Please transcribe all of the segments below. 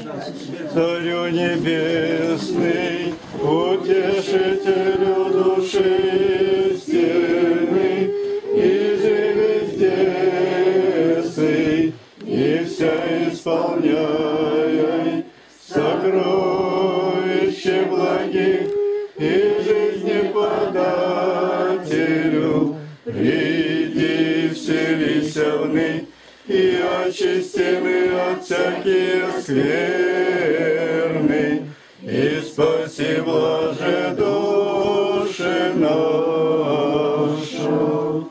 Царю небесный, утешителю души истины, и же везде сы, и вся исполняй сокровище благих, и жизни подателю, приди, вселися вны, и очистены от всяких скверны, и спаси, блаже, души нашу.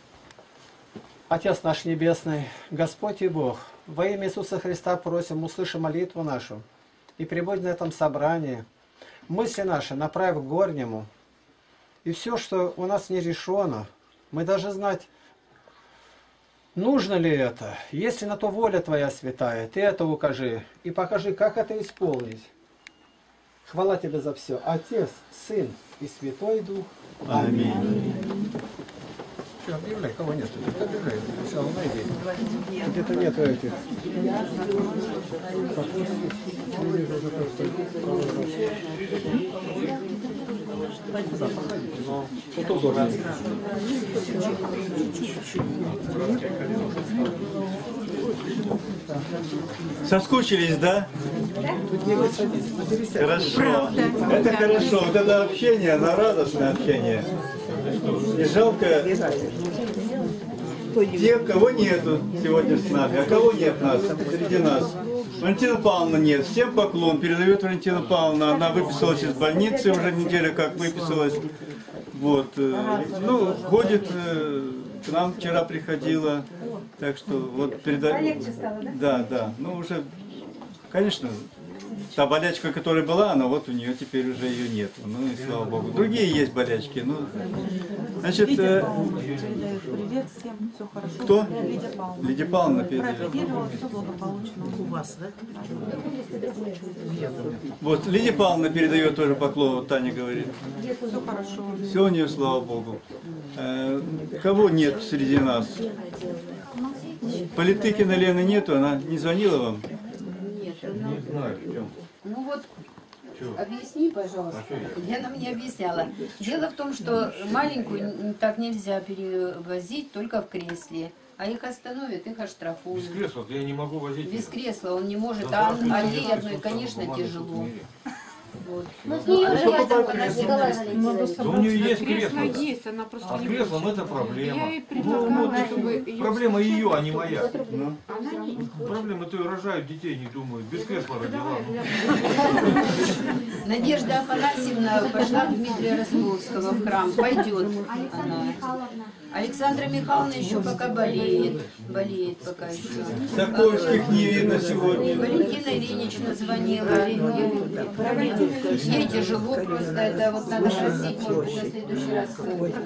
Отец наш Небесный, Господь и Бог, во имя Иисуса Христа просим, услыши молитву нашу и пребудь на этом собрании. Мысли наши направь к горнему, и все, что у нас не решено, мы должны знать, нужно ли это. Если на то воля Твоя святая, Ты это укажи и покажи, как это исполнить. Хвала Тебе за все. Отец, Сын и Святой Дух. Аминь. Все, объявляй, кого нет? Объявляй. Сначала найди. Где-то нету этих. Да, проходите, но тут удобно. Соскучились, да? Хорошо. Это хорошо. Вот это общение, оно радостное общение. И жалко тех, кого нету сегодня с нами, а кого нет нас, среди нас. Валентина Павловна нет. Всем поклон. Передает Валентина Павловна. Она выписалась из больницы, уже неделю как выписалась. Вот. Ну, ходит, к нам вчера приходила. Так что вот передает. Полегче стало, да? Да. Ну, уже, конечно, та болячка, которая была, она вот у нее теперь уже ее нет. Ну и слава Богу. Другие есть болячки. Ну, значит, Привет всем, все хорошо. Кто? Лидия Павловна. Лидия Павловна передает. Проафидировала, все благополучно. У вас, да? Вот, Лидия Павловна передает тоже поклон, вот Таня говорит. Все хорошо. Все у нее, слава Богу. Кого нет среди нас? Политыкина Лены нету, она не звонила вам? Нет, ну вот, объясни, пожалуйста. Лена мне объясняла. Дело в том, что маленькую так нельзя перевозить только в кресле. А их остановят, их оштрафуют. Без кресла я не могу возить. Без кресла он не может, а ей одной, конечно, тяжело. Вот. Ну, А что по поводу Да у нее есть кресло. Есть, она просто А с не креслом может. это проблема. Я ей Ну, предлагала, чтобы ее... проблема ее, а не моя. Ну. Проблема, то и рожают детей, не думают. Без кресла родила. Надежда Афанасьевна пошла к Дмитрия Ростовского в храм. Пойдет она. Александра Михайловна еще пока болеет. Болеет пока еще. Сокольских не видно сегодня. Валентина Ильинична звонила. Ей тяжело просто. Это вот надо просить, может быть, на следующий раз.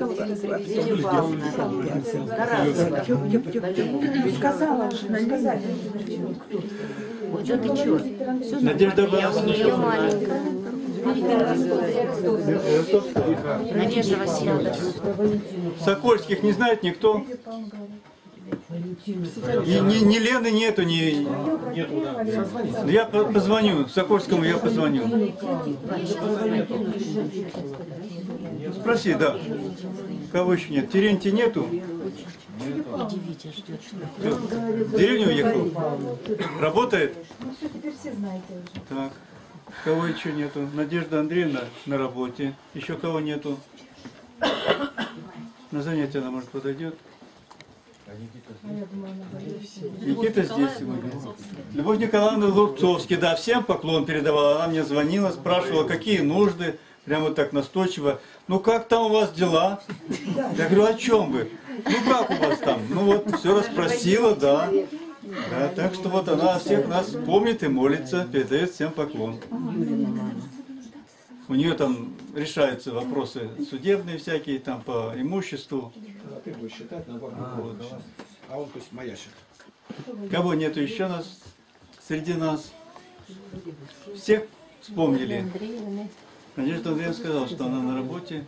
Сказала, сказать. Что ты чё? Надежда Афанасьевна. Ее маленькая. Надежда Васильевна. Сокольских не знает никто? Ни Лены нету, ни... Я позвоню, Сокольскому я позвоню. Спроси, да. Кого еще нет? Терентия нету? В деревню уехал? Работает? Так. Кого еще нету? Надежда Андреевна на работе. Еще кого нету? На занятие она, может, подойдет? Никита здесь сегодня. Любовь Николаевна Лупцовский, да, всем поклон передавала. Она мне звонила, спрашивала, какие нужды. Прямо вот так настойчиво. Ну как там у вас дела? Я говорю, о чем вы? Ну как у вас там? Ну вот, все расспросила, да. Да, так что вот она всех нас помнит и молится, передает всем поклон. У нее там решаются вопросы судебные всякие, там по имуществу. А ты будешь считать на вот. А он, то есть, моя счет. Кого нету еще нас среди нас? Всех вспомнили. Надежда Андреевна сказала, что она на работе.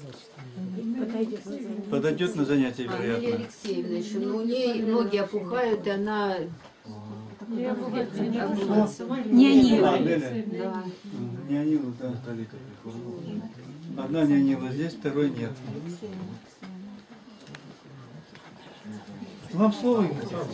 Подойдет на занятия, Анелия вероятно. Алексеевна еще, но у нее ноги опухают, и она А, Неля. Нянила, да. Одна нянила здесь, второй нет. Вам слово, Игорь Александрович.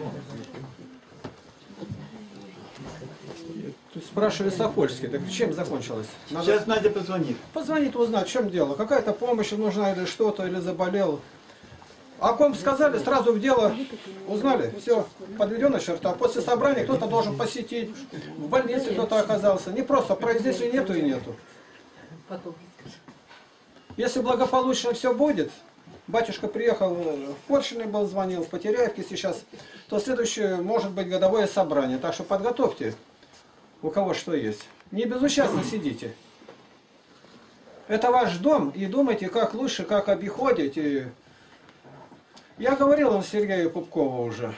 Тут спрашивали Сокольский, так чем закончилось? Надо Сейчас Надя позвонит. позвонить, узнать, в чем дело. Какая-то помощь нужна или что-то, или заболел. О ком сказали, сразу в дело узнали. Все, подведена черта. После собрания кто-то должен посетить. В больнице кто-то оказался. Не просто произнесли нету и нету. Если благополучно все будет, батюшка приехал, в Поршине был, звонил, в Потеряевке сейчас, то следующее может быть годовое собрание. Так что подготовьте, у кого что есть. Не безучастно сидите. Это ваш дом, и думайте, как лучше, как обиходить. И... Я говорил вам Сергею Пупкову уже.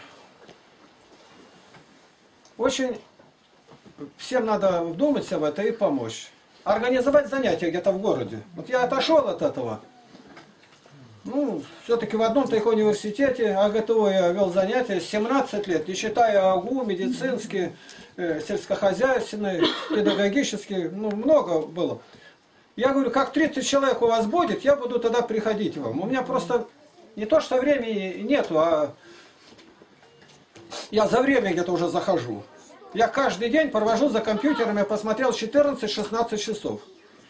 Очень всем надо вдуматься в это и помочь. Организовать занятия где-то в городе. Вот я отошел от этого. Ну, все-таки в одном только университете АГТО я вел занятия 17 лет, не считая АГУ, медицинские, сельскохозяйственные, педагогические, ну, много было. Я говорю, как 30 человек у вас будет, я буду тогда приходить вам. У меня просто не то, что времени нету, а я за время где-то уже захожу. Я каждый день провожу за компьютером, я посмотрел 14-16 часов.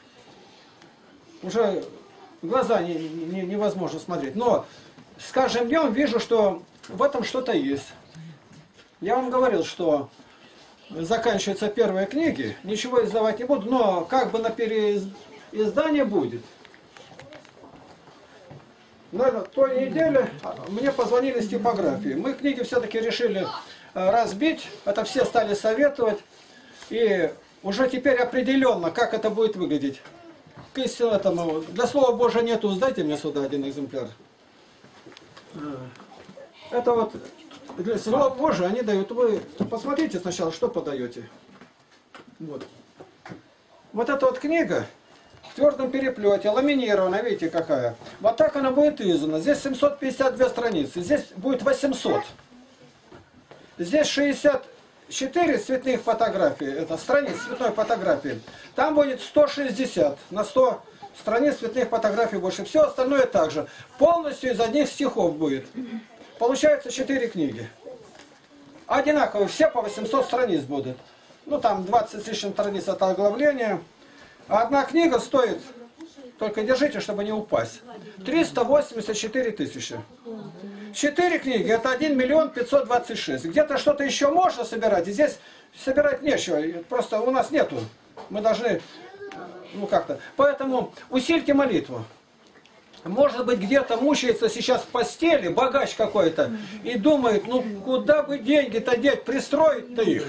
Уже в глаза невозможно смотреть. Но с каждым днем вижу, что в этом что-то есть. Я вам говорил, что заканчиваются первые книги, ничего издавать не буду, но как бы на переиздание будет. Наверное, той неделе мне позвонили с типографии. Мы книги все-таки решили разбить, это все стали советовать. И уже теперь определенно, как это будет выглядеть. К этому, для слова Божия нету, сдайте мне сюда один экземпляр. Это вот для слова Божия они дают. Вы посмотрите сначала, что подаете. Вот. Вот эта вот книга в твердом переплете, ламинированная, видите какая. Вот так она будет издана. Здесь 752 страницы, здесь будет 800. Здесь 64 цветных фотографий, это страниц цветной фотографии. Там будет 160, на 100 страниц цветных фотографий больше. Все остальное также. Полностью из одних стихов будет. Получается 4 книги. Одинаковые, все по 800 страниц будут. Ну там 20 с лишним страниц это оглавление. А одна книга стоит, только держите, чтобы не упасть, 384 тысячи. 4 книги, это 1 миллион 526. Где-то что-то еще можно собирать, и здесь собирать нечего. Просто у нас нету. Мы должны, ну как-то. Поэтому усильте молитву. Может быть, где-то мучается сейчас в постели, богач какой-то, и думает, ну куда бы деньги-то деть, пристроить-то их.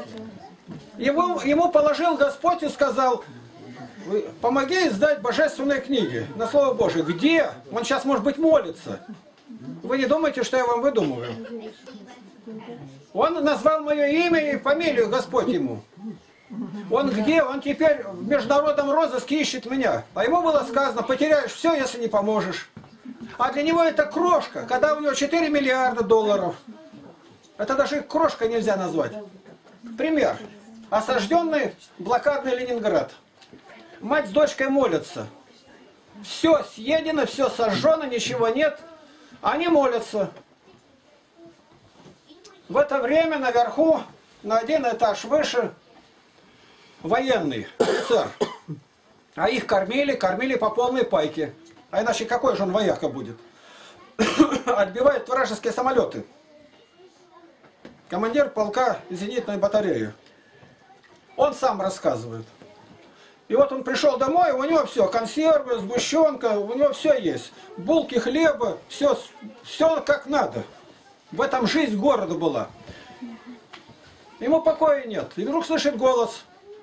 Ему положил Господь и сказал, помоги издать божественные книги на Слово Божие. Где? Он сейчас, может быть, молится. Вы не думаете, что я вам выдумываю? Он назвал мое имя и фамилию, Господь ему. Он где? Он теперь в международном розыске ищет меня. А ему было сказано, потеряешь все, если не поможешь. А для него это крошка, когда у него 4 миллиарда долларов. Это даже крошка нельзя назвать. Пример. Осажденный блокадный Ленинград. Мать с дочкой молятся. Все съедено, все сожжено, ничего нет. Они молятся. В это время наверху, на один этаж выше, военный офицер. А их кормили по полной пайке. А иначе какой же он вояка будет? Отбивает вражеские самолеты. Командир полка зенитной батареи. Он сам рассказывает. И вот он пришел домой, у него все, консервы, сгущенка, у него все есть. Булки хлеба, все как надо. В этом жизнь города была. Ему покоя нет. И вдруг слышит голос.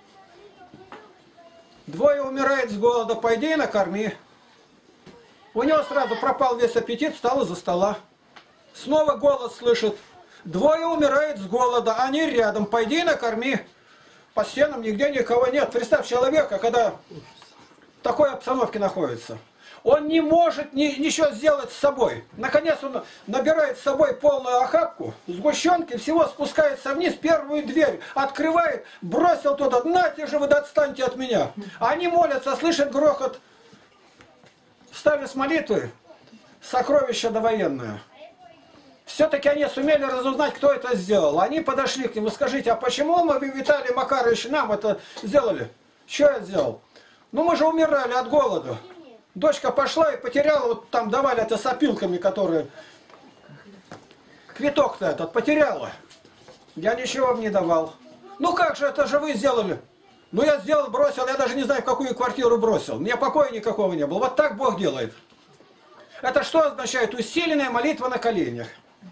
Двое умирает с голода, пойди и накорми. У него сразу пропал весь аппетит, встал из-за стола. Снова голос слышит. Двое умирает с голода, они рядом, пойди и накорми. По стенам нигде никого нет. Представь человека, когда в такой обстановке находится. Он не может ничего сделать с собой. Наконец он набирает с собой полную охапку, сгущенки, всего спускается вниз, первую дверь открывает, бросил туда, нате же вы, да отстаньте от меня. Они молятся, слышат грохот, встали с молитвы, сокровище довоенное. Все-таки они сумели разузнать, кто это сделал. Они подошли к нему, скажите, а почему мы, Виталий Макарович, нам это сделали? Что я сделал? Ну мы же умирали от голода. Дочка пошла и потеряла, вот там давали это с опилками, которые... Квиток-то этот потеряла. Я ничего вам не давал. Ну как же, это же вы сделали. Ну я сделал, бросил, я даже не знаю, в какую квартиру бросил. Мне покоя никакого не было. Вот так Бог делает. Это что означает? Усиленная молитва на коленях.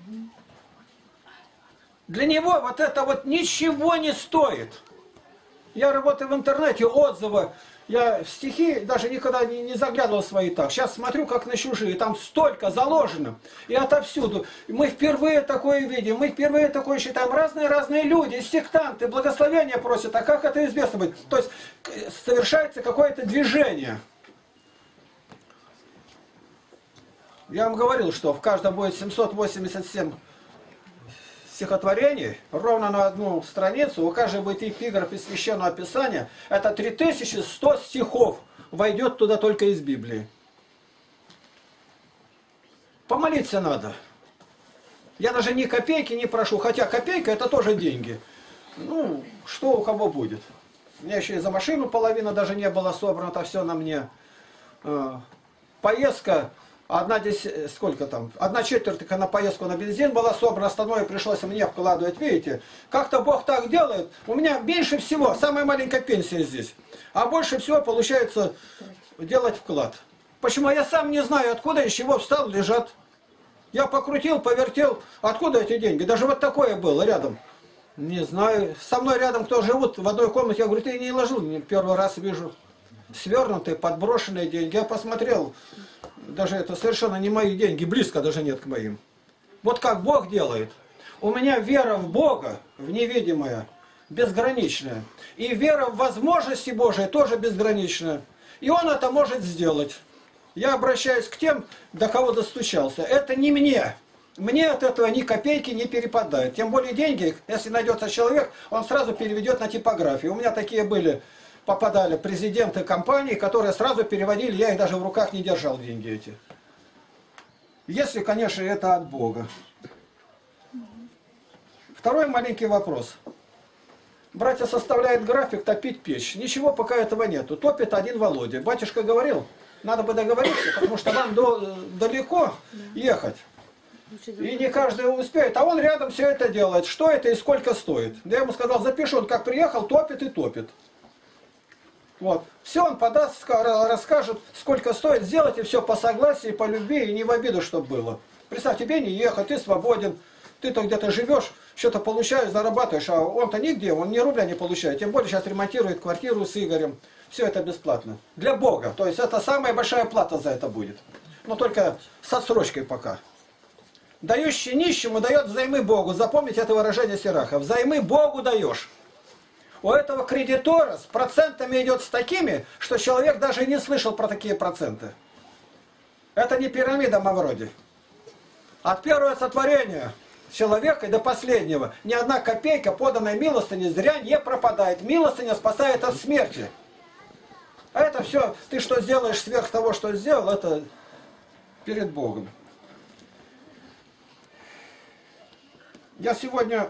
Для него вот это вот ничего не стоит. Я работаю в интернете, отзывы. Я в стихи даже никогда не заглядывал в свои так. Сейчас смотрю, как на чужие. Там столько заложено. И отовсюду. Мы впервые такое видим. Мы впервые такое считаем. Разные люди, сектанты, благословения просят. А как это известно будет? То есть совершается какое-то движение. Я вам говорил, что в каждом будет 787 стихотворений, ровно на одну страницу, у каждой будет эпиграф из Священного Писания, это 3100 стихов войдет туда только из Библии. Помолиться надо. Я даже ни копейки не прошу, хотя копейка это тоже деньги. Ну, что у кого будет. У меня еще и за машину половина даже не было собрано, это все на мне. Поездка... сколько там? 1/4 на поездку на бензин была собрана, остальное пришлось мне вкладывать. Видите, как-то Бог так делает. У меня меньше всего, самая маленькая пенсия здесь. А больше всего получается делать вклад. Почему? Я сам не знаю, откуда из чего встал, лежат. Я покрутил, повертел. Откуда эти деньги? Даже вот такое было рядом. Не знаю. Со мной рядом кто живут в одной комнате. Я говорю, ты не ложил. Первый раз вижу. Свернутые, подброшенные деньги. Я посмотрел. Даже это совершенно не мои деньги, близко даже нет к моим. Вот как Бог делает. У меня вера в Бога, в невидимое, безграничная. И вера в возможности Божии тоже безграничная. И Он это может сделать. Я обращаюсь к тем, до кого достучался. Это не мне. Мне от этого ни копейки не перепадает. Тем более деньги, если найдется человек, он сразу переведет на типографию. У меня такие были... Попадали президенты компаний, которые сразу переводили, я их даже в руках не держал, деньги эти. Если, конечно, это от Бога. Второй маленький вопрос. Братья составляют график топить печь. Ничего пока этого нету. Топит один Володя. Батюшка говорил, надо бы договориться, потому что вам далеко ехать. И не каждый успеет. А он рядом все это делает. Что это и сколько стоит? Я ему сказал, запишу, он как приехал, топит и топит. Вот. Все он подаст, расскажет, сколько стоит, сделайте все по согласию, по любви и не в обиду, чтобы было. Представь, тебе не ехать, ты свободен, ты-то где-то живешь, что-то получаешь, зарабатываешь, а он-то нигде, он ни рубля не получает. Тем более сейчас ремонтирует квартиру с Игорем. Все это бесплатно. Для Бога. То есть это самая большая плата за это будет. Но только с отсрочкой пока. Дающий нищему дает взаймы Богу. Запомните это выражение Сираха. Взаймы Богу даешь. У этого кредитора с процентами идет с такими, что человек даже не слышал про такие проценты. Это не пирамида Мавроди. От первого сотворения человека до последнего ни одна копейка поданной милостыни зря не пропадает. Милостыня спасает от смерти. А это все, ты что сделаешь сверх того, что сделал, это перед Богом. Я сегодня...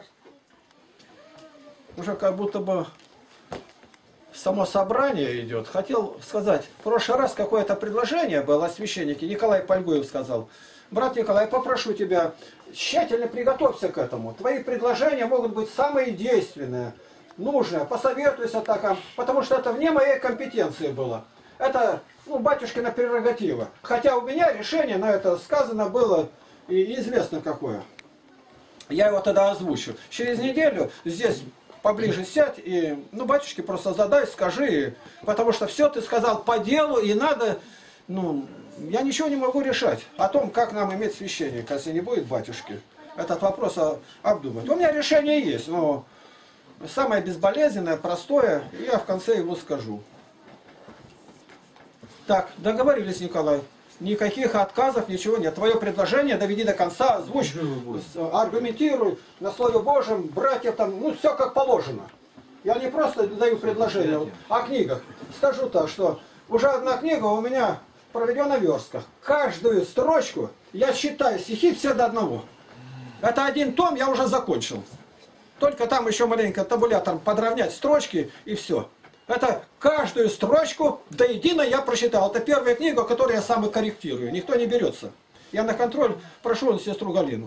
Уже как будто бы само собрание идет. Хотел сказать, в прошлый раз какое-то предложение было о священнике. Николай Польгуев сказал, брат Николай, попрошу тебя, тщательно приготовься к этому. Твои предложения могут быть самые действенные, нужные. Посоветуйся так, потому что это вне моей компетенции было. Это батюшкина прерогатива. Хотя у меня решение на это сказано было и известно какое. Я его тогда озвучу. Через неделю здесь... Поближе сядь и, батюшке просто задай, скажи, потому что все ты сказал по делу и надо, я ничего не могу решать о том, как нам иметь священника, если не будет батюшки. Этот вопрос обдумать. У меня решение есть, но самое безболезненное, простое, я в конце его скажу. Так, договорились, Николай. Никаких отказов, ничего нет. Твое предложение доведи до конца, озвучь, аргументируй на Слове Божьем, братьев там, ну все как положено. Я не просто даю предложение о книгах. Скажу так, что уже одна книга у меня проведена в верстках. Каждую строчку я читаю стихи все до одного. Это один том я уже закончил. Только там еще маленько табулятором подровнять строчки и все. Это каждую строчку до единой я прочитал. Это первая книга, которую я сам и корректирую. Никто не берется. Я на контроль прошу сестру Галину.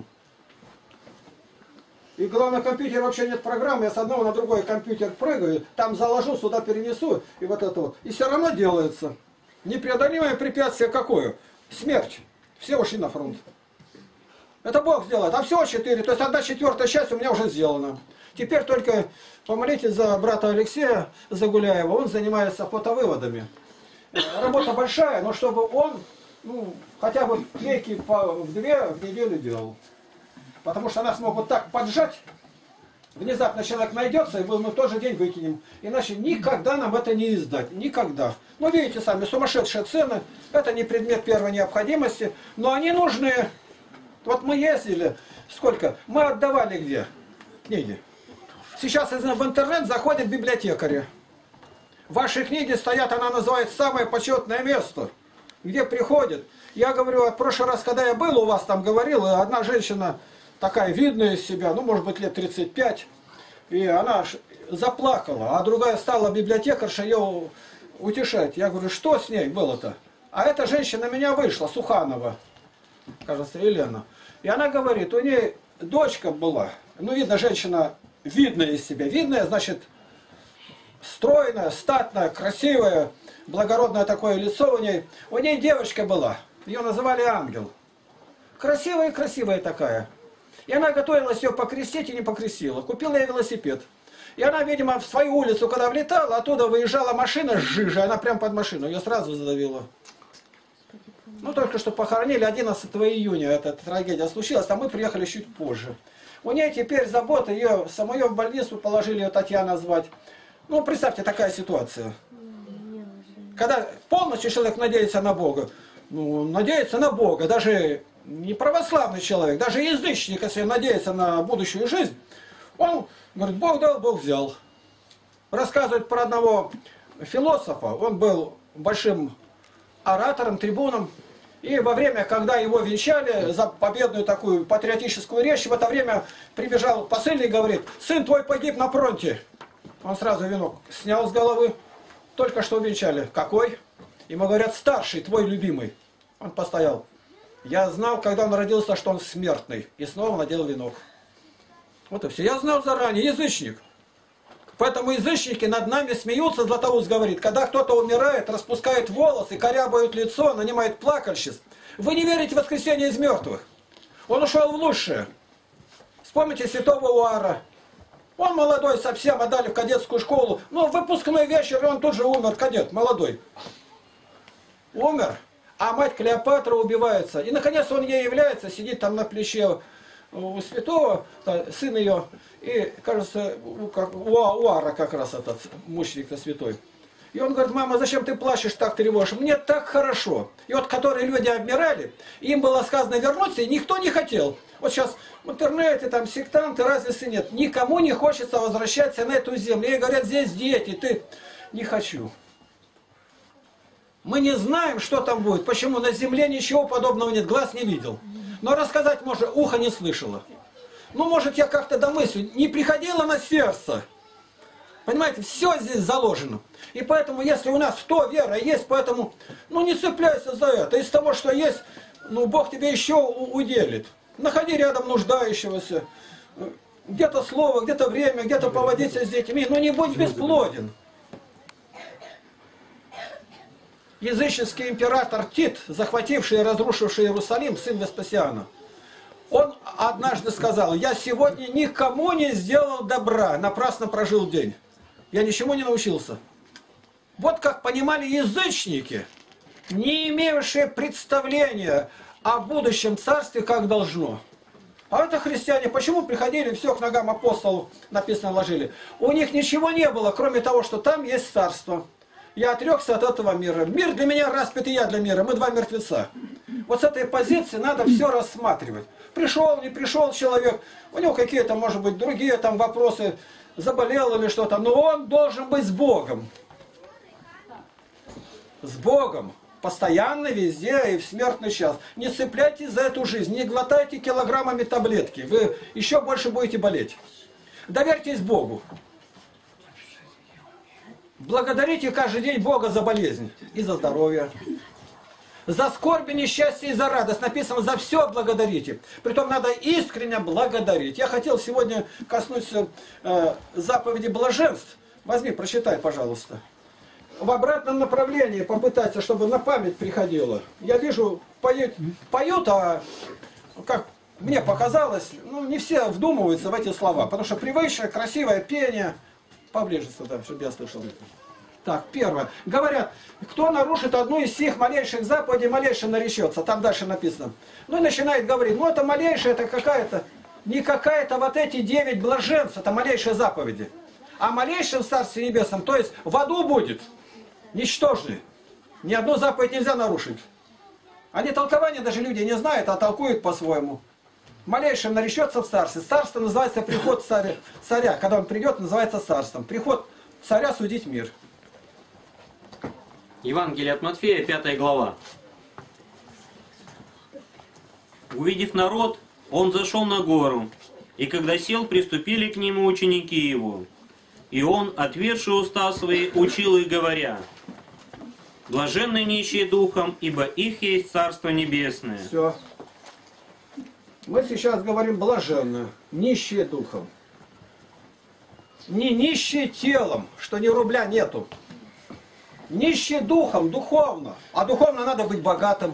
И главное, компьютер вообще нет программы. Я с одного на другой компьютер прыгаю, там заложу, сюда перенесу. И вот это вот. И все равно делается. Непреодолимое препятствие какое? Смерть. Все ушли на фронт. Это Бог сделает. А всего 4. То есть 1/4 часть у меня уже сделана. Теперь только помолитесь за брата Алексея Загуляева. Он занимается фотовыводами. Работа большая, но чтобы он хотя бы клейки в 2 в неделю делал. Потому что нас могут так поджать. Внезапно человек найдется, и мы в тот же день выкинем. Иначе никогда нам это не издать. Никогда. Ну, видите сами, сумасшедшие цены. Это не предмет первой необходимости. Но они нужны. Вот мы ездили. Сколько? Мы отдавали где? Книги. Сейчас в интернет заходят библиотекари. Ваши книги стоят, она называется «Самое почетное место». Где приходят. Я говорю, в прошлый раз, когда я был у вас, там говорил, одна женщина такая видная из себя, ну, может быть, лет 35, и она заплакала, а другая стала библиотекарша ее утешать. Я говорю, что с ней было-то? А эта женщина меня вышла, Суханова, кажется, Елена. И она говорит, у нее дочка была, ну, видно, женщина видная из себя. Видная, значит, стройная, статная, красивая, благородное такое лицо у ней. У ней девочка была, ее называли Ангел. Красивая такая. И она готовилась ее покрестить и не покрестила. Купила ей велосипед. И она, видимо, в свою улицу, когда влетала, оттуда выезжала машина с жижей, она прям под машину, ее сразу задавила. Ну, только что похоронили 11 июня, эта трагедия случилась, а мы приехали чуть позже. У нее теперь забота, ее самое в больницу положили, ее Татьяна звать. Ну, представьте, такая ситуация. Когда полностью человек надеется на Бога, ну, надеется на Бога, даже не православный человек, даже язычник, если надеется на будущую жизнь, он говорит, Бог дал, Бог взял. Рассказывает про одного философа, он был большим оратором, трибуном, и во время, когда его венчали за победную такую патриотическую речь, в это время прибежал посыльный и говорит, сын твой погиб на фронте. Он сразу венок снял с головы, только что венчали. Какой? Ему говорят, старший, твой любимый. Он постоял. Я знал, когда он родился, что он смертный. И снова надел венок. Вот и все. Я знал заранее, язычник. Поэтому язычники над нами смеются, Златоуст говорит, когда кто-то умирает, распускает волосы, корябают лицо, нанимает плакальщиц. Вы не верите в воскресение из мертвых. Он ушел в лучшее. Вспомните святого Уара. Он молодой совсем, отдали в кадетскую школу. Ну, выпускной вечер, и он тут же умер, кадет, молодой. Умер, а мать Клеопатра убивается. И, наконец, он ей является, сидит там на плече у святого, сын ее, и, кажется, Уара как раз этот мученик-то святой. И он говорит, мама, зачем ты плачешь, так тревожишь? Мне так хорошо. И вот, которые люди обмирали, им было сказано вернуться, и никто не хотел. Вот сейчас в интернете, там, сектанты, разницы нет. Никому не хочется возвращаться на эту землю. И говорят, здесь дети, ты... Не хочу. Мы не знаем, что там будет. Почему? На земле ничего подобного нет, глаз не видел. Но рассказать можно, ухо не слышало. Ну, может, я как-то домыслю. Не приходило на сердце. Понимаете, все здесь заложено. И поэтому, если у нас в то вера есть, поэтому, ну, не цепляйся за это. Из того, что есть, ну, Бог тебе еще уделит. Находи рядом нуждающегося. Где-то слово, где-то время, где-то поводиться с детьми. Но не будь бесплоден. Языческий император Тит, захвативший и разрушивший Иерусалим, сын Веспасиана, он однажды сказал, я сегодня никому не сделал добра, напрасно прожил день. Я ничему не научился. Вот как понимали язычники, не имевшие представления о будущем царстве, как должно. А это христиане, почему приходили, все к ногам апостолов, написано, ложили? У них ничего не было, кроме того, что там есть царство. Я отрекся от этого мира. Мир для меня распят, и я для мира. Мы два мертвеца. Вот с этой позиции надо все рассматривать. Пришел, не пришел человек, у него какие-то, может быть, другие там вопросы, заболел или что-то, но он должен быть с Богом. С Богом. Постоянно, везде и в смертный час. Не цепляйтесь за эту жизнь, не глотайте килограммами таблетки. Вы еще больше будете болеть. Доверьтесь Богу. Благодарите каждый день Бога за болезнь и за здоровье. За скорби, несчастье и за радость. Написано, за все благодарите. Притом надо искренне благодарить. Я хотел сегодня коснуться заповеди блаженств. Возьми, прочитай, пожалуйста. В обратном направлении попытаться, чтобы на память приходило. Я вижу, поют, а как мне показалось, ну, не все вдумываются в эти слова. Потому что привычное, красивое пение. Поближе сюда, чтобы я слышал. Так, первое. Говорят, кто нарушит одну из сих малейших заповедей, малейшим наречется. Там дальше написано. Ну и начинает говорить, ну это малейшая, это какая-то, не какая-то вот эти 9 блаженств, это малейшие заповеди. А малейшим в Царстве Небесном, то есть в аду будет, ничтожный. Ни одну заповедь нельзя нарушить. Они толкования даже люди не знают, а толкуют по-своему. Малейшим наречется в царстве. Царство называется приход царя. Когда он придет, называется царством. Приход царя судить мир. Евангелие от Матфея, 5 глава. Увидев народ, он зашел на гору, и когда сел, приступили к нему ученики его. И он, отверши уста свои, учил их, говоря: блаженны нищие духом, ибо их есть Царство Небесное. Все. Мы сейчас говорим блаженно, нищие духом. Не нищие телом, что ни рубля нету. Нищие духом, духовно. А духовно надо быть богатым.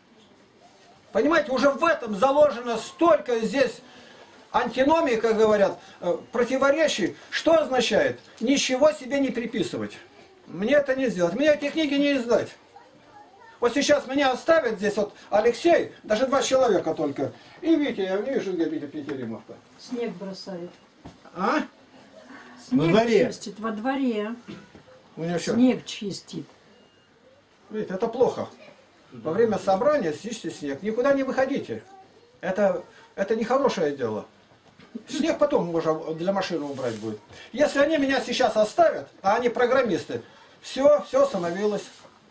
Понимаете, уже в этом заложено столько здесь антиномии, как говорят, противоречий. Что означает? Ничего себе не приписывать. Мне это не сделать. Мне эти книги не издать. Вот сейчас меня оставят здесь, вот Алексей, даже 2 человека только. И Витя, я не вижу, где Витя Петеримов-то. Снег бросает. А? Снег Во дворе. чистит во дворе. У него что? Снег чистит. Видите, это плохо. Во время собрания чистите снег. Никуда не выходите. Это нехорошее дело. Снег потом можно для машины убрать будет. Если они меня сейчас оставят, а они программисты, все остановилось.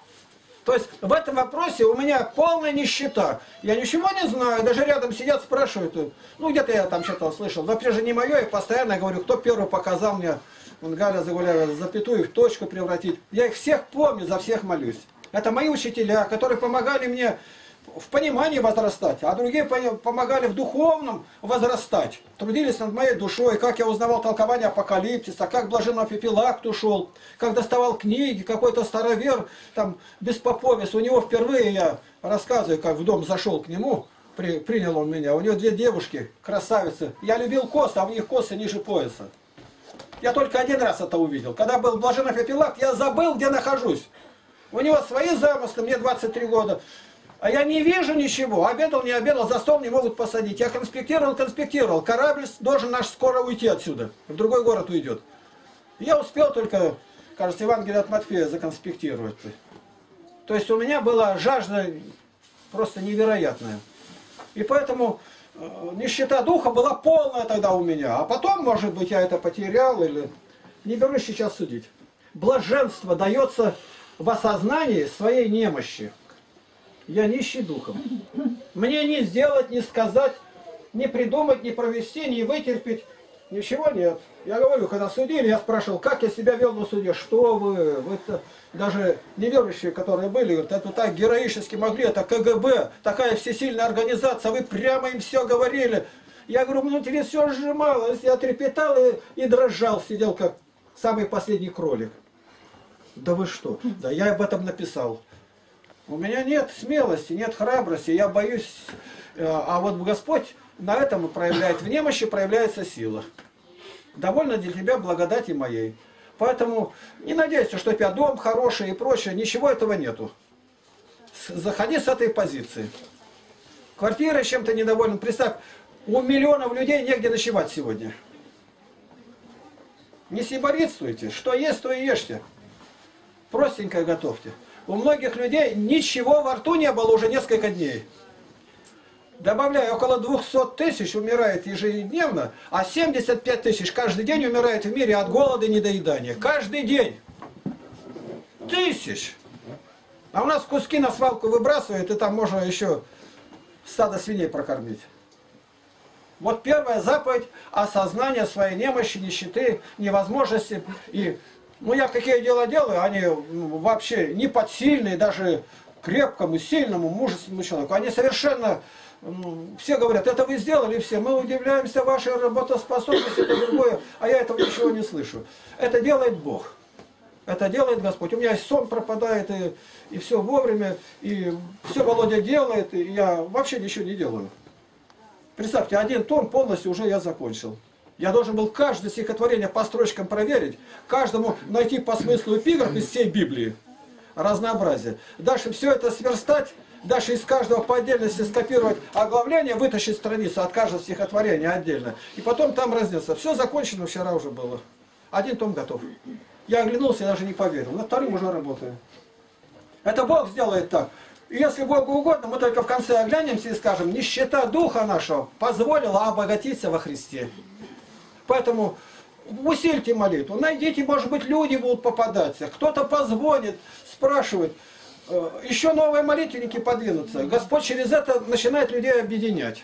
То есть в этом вопросе у меня полная нищета. Я ничего не знаю, даже рядом сидят, спрашивают. Ну где-то я там что-то слышал. Но прежде не мое, и постоянно говорю, кто первый показал мне, вон Галя Загуляева, запятую в точку превратить. Я их всех помню, за всех молюсь. Это мои учителя, которые помогали мне в понимании возрастать, а другие помогали в духовном возрастать. Трудились над моей душой, как я узнавал толкование Апокалипсиса, как блаженный Феофилакт ушел, как доставал книги, какой-то старовер, там, Беспоповец. У него впервые, я рассказываю, как в дом зашел к нему, принял он меня. У него 2 девушки, красавицы. Я любил косы, а у них косы ниже пояса. Я только 1 раз это увидел. Когда был блаженный Феофилакт, я забыл, где нахожусь. У него свои замыслы, мне 23 года. А я не вижу ничего. Обедал, не обедал, за стол не могут посадить. Я конспектировал. Корабль должен наш скоро уйти отсюда. В другой город уйдет. Я успел только, кажется, Евангелие от Матфея законспектировать. То есть у меня была жажда просто невероятная. И поэтому нищета духа была полная тогда у меня. А потом, может быть, я это потерял или... Не берусь сейчас судить. Блаженство дается в осознании своей немощи. Я нищий духом. Мне не сделать, не сказать, не придумать, не провести, не вытерпеть. Ничего нет. Я говорю, когда судили, я спрашивал, как я себя вел на суде. Что вы-то даже неверующие, которые были, говорят, это так героически могли, это КГБ, такая всесильная организация, вы прямо им все говорили. Я говорю, внутри все сжималось, я трепетал и дрожал, сидел как самый последний кролик. Да вы что? Да я об этом написал. У меня нет смелости, нет храбрости, я боюсь. А вот Господь на этом проявляет, в немощи проявляется сила. Довольно для тебя благодати моей. Поэтому не надейся, что у тебя дом хороший и прочее. Ничего этого нету. Заходи с этой позиции. Квартира чем-то недоволен. Представь, у миллионов людей негде ночевать сегодня. Не сиборитствуйте. Что есть, то и ешьте. простенькое готовьте. У многих людей ничего во рту не было уже несколько дней. Добавляю, около 200 тысяч умирает ежедневно, а 75 тысяч каждый день умирает в мире от голода и недоедания. Каждый день. Тысяч. А у нас куски на свалку выбрасывают, и там можно еще стадо свиней прокормить. Вот первая заповедь – осознание своей немощи, нищеты, невозможности. И, ну, я какие дела делаю, они вообще не подсильные, даже крепкому, сильному, мужественному человеку. Они совершенно, все говорят, это вы сделали все, мы удивляемся вашей работоспособности, это другое, а я этого ничего не слышу. Это делает Бог. Это делает Господь. У меня сон пропадает, и все вовремя, и все Володя делает, и я вообще ничего не делаю. Представьте, 1 том полностью уже я закончил. Я должен был каждое стихотворение по строчкам проверить, каждому найти по смыслу эпиграф из всей Библии. Разнообразие. Дальше все это сверстать, дальше из каждого по отдельности скопировать оглавление, вытащить страницу от каждого стихотворения отдельно. И потом там разнесся. Все закончено вчера уже было. 1 том готов. Я оглянулся, я даже не поверил. На 2-м уже работаю. Это Бог сделает так. И если Богу угодно, мы только в конце оглянемся и скажем, нищета духа нашего позволила обогатиться во Христе. Поэтому усильте молитву, найдите, может быть, люди будут попадаться, кто-то позвонит, спрашивает, еще новые молитвенники подвинутся. Господь через это начинает людей объединять.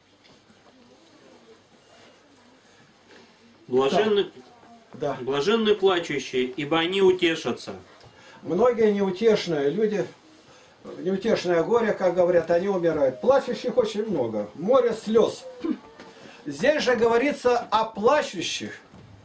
Блаженны, Да. блаженны плачущие, ибо они утешатся. Многие неутешные люди, неутешное горе, как говорят, они умирают. Плачущих очень много, море слез. Здесь же говорится о плачущих.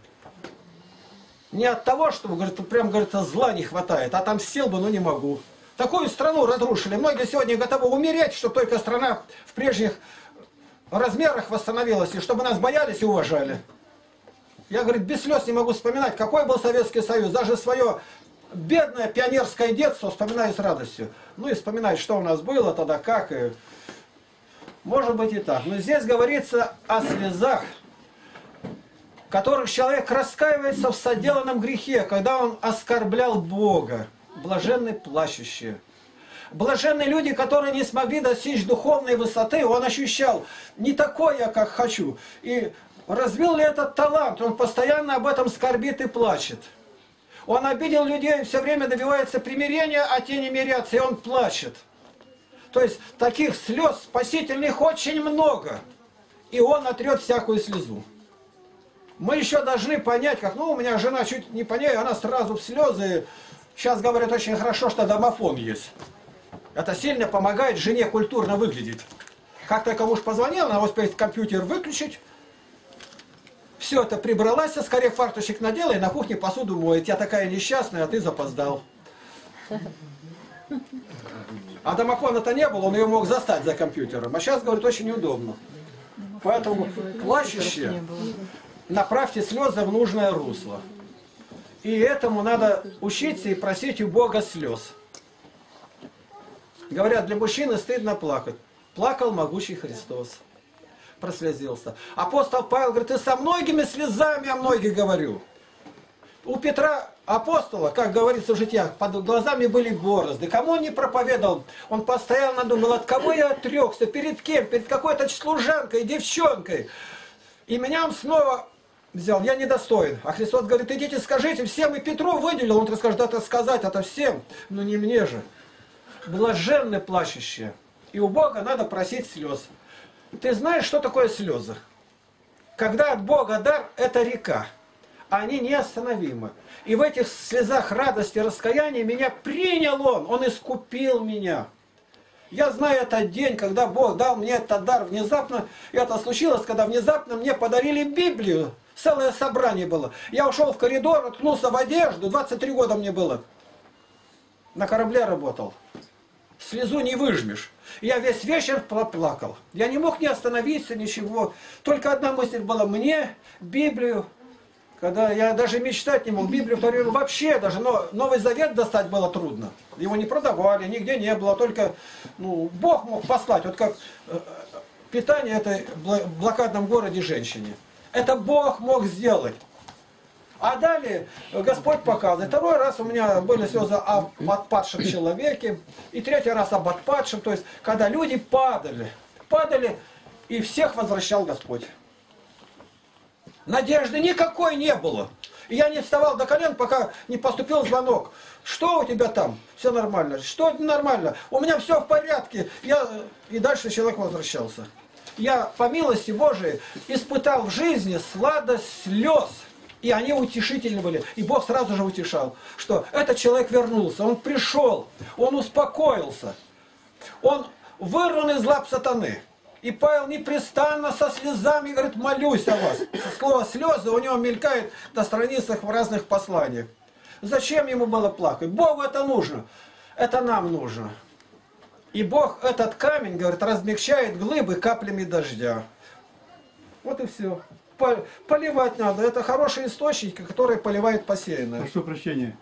Не от того, что, говорит, прям, говорит, зла не хватает, а там сел бы, но не могу. Такую страну разрушили. Многие сегодня готовы умереть, чтобы только страна в прежних размерах восстановилась, и чтобы нас боялись и уважали. Я, говорит, без слез не могу вспоминать, какой был Советский Союз. Даже свое бедное пионерское детство вспоминаю с радостью. Ну и вспоминаю, что у нас было тогда, как. И... Может быть и так. Но здесь говорится о слезах, в которых человек раскаивается в соделанном грехе, когда он оскорблял Бога. Блаженны плачущие. Блаженны люди, которые не смогли достичь духовной высоты. Он ощущал, не такой я, как хочу. И развил ли этот талант? Он постоянно об этом скорбит и плачет. Он обидел людей, все время добивается примирения, а те не мирятся, и он плачет. То есть таких слез спасительных очень много. И он отрет всякую слезу. Мы еще должны понять, как, ну, у меня жена чуть не по ней, она сразу в слезы. Сейчас говорят, очень хорошо, что домофон есть. Это сильно помогает жене культурно выглядеть. Как только муж позвонил, она успеет компьютер выключить. Все это прибралась, скорее фарточек надела и на кухне посуду моет. Я такая несчастная, а ты запоздал. А домофона-то не было, он ее мог застать за компьютером. А сейчас, говорит, очень неудобно. Поэтому плачущие, направьте слезы в нужное русло. И этому надо учиться и просить у Бога слез. Говорят, для мужчины стыдно плакать. Плакал могучий Христос. Прослезился. Апостол Павел говорит, и со многими слезами о многих говорю. У Петра апостола, как говорится в житиях, под глазами были борозды. Кому он не проповедовал? Он постоянно думал, от кого я отрекся, перед кем, перед какой-то служанкой, девчонкой. И меня он снова взял, я недостоин. А Христос говорит, идите скажите всем, и Петру выделил. Он скажет, это сказать, это всем, но не мне же. Блаженны плачущие. И у Бога надо просить слез. Ты знаешь, что такое слезы? Когда от Бога дар, это река. Они неостановимы. И в этих слезах радости, раскаяния меня принял Он искупил меня. Я знаю этот день, когда Бог дал мне этот дар внезапно. И это случилось, когда внезапно мне подарили Библию. Целое собрание было. Я ушел в коридор, уткнулся в одежду. 23 года мне было. На корабле работал. Слезу не выжмешь. Я весь вечер проплакал. Я не мог ни остановиться, ничего. Только одна мысль была, мне Библию, когда я даже мечтать не мог, Библию вторую вообще даже, но Новый Завет достать было трудно. Его не продавали, нигде не было, только Бог мог послать, вот как питание этой блокадном городе женщине. Это Бог мог сделать. А далее Господь показывает. Второй раз у меня были слезы об отпадшем человеке. И третий раз об отпадшем. То есть, когда люди падали, и всех возвращал Господь. Надежды никакой не было. И я не вставал до колен, пока не поступил звонок. Что у тебя там? Все нормально. Что нормально? У меня все в порядке. И дальше человек возвращался. Я, по милости Божией, испытал в жизни сладость слез. И они утешительны были. И Бог сразу же утешал, что этот человек вернулся, он пришел, он успокоился. Он вырван из лап сатаны. И Павел непрестанно со слезами говорит, молюсь о вас. Слово слезы у него мелькает на страницах в разных посланиях. Зачем ему было плакать? Богу это нужно. Это нам нужно. И Бог этот камень, говорит, размягчает глыбы каплями дождя. Вот и все. Поливать надо. Это хорошие источники, которые поливают посеянное. Прошу прощения.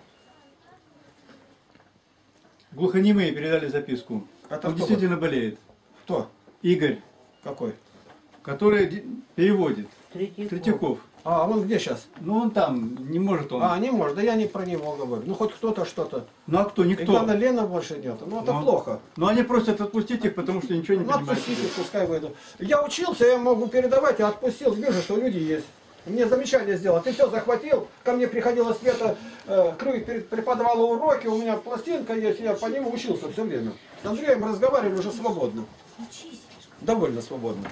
Глухонемые передали записку. Это Он кто действительно болеет. Кто? Игорь, Какой? который переводит. Третьяков. А он где сейчас? Ну он там, не может он. А, не может. Да я не про него говорю. Ну хоть кто-то что-то. Ну а кто? И Никто. главное, Лена больше нет. Ну это Ну, плохо. Но они просят отпустить их, потому что ничего не Ну понимают. отпустите, пускай выйдут. Я учился, я могу передавать, я отпустил, вижу, что люди есть. Мне замечание сделал. Ты все захватил, ко мне приходила Света Крюй, преподавала уроки, у меня пластинка есть, я по нему учился все время. С Андреем разговаривали уже свободно. Довольно свободно.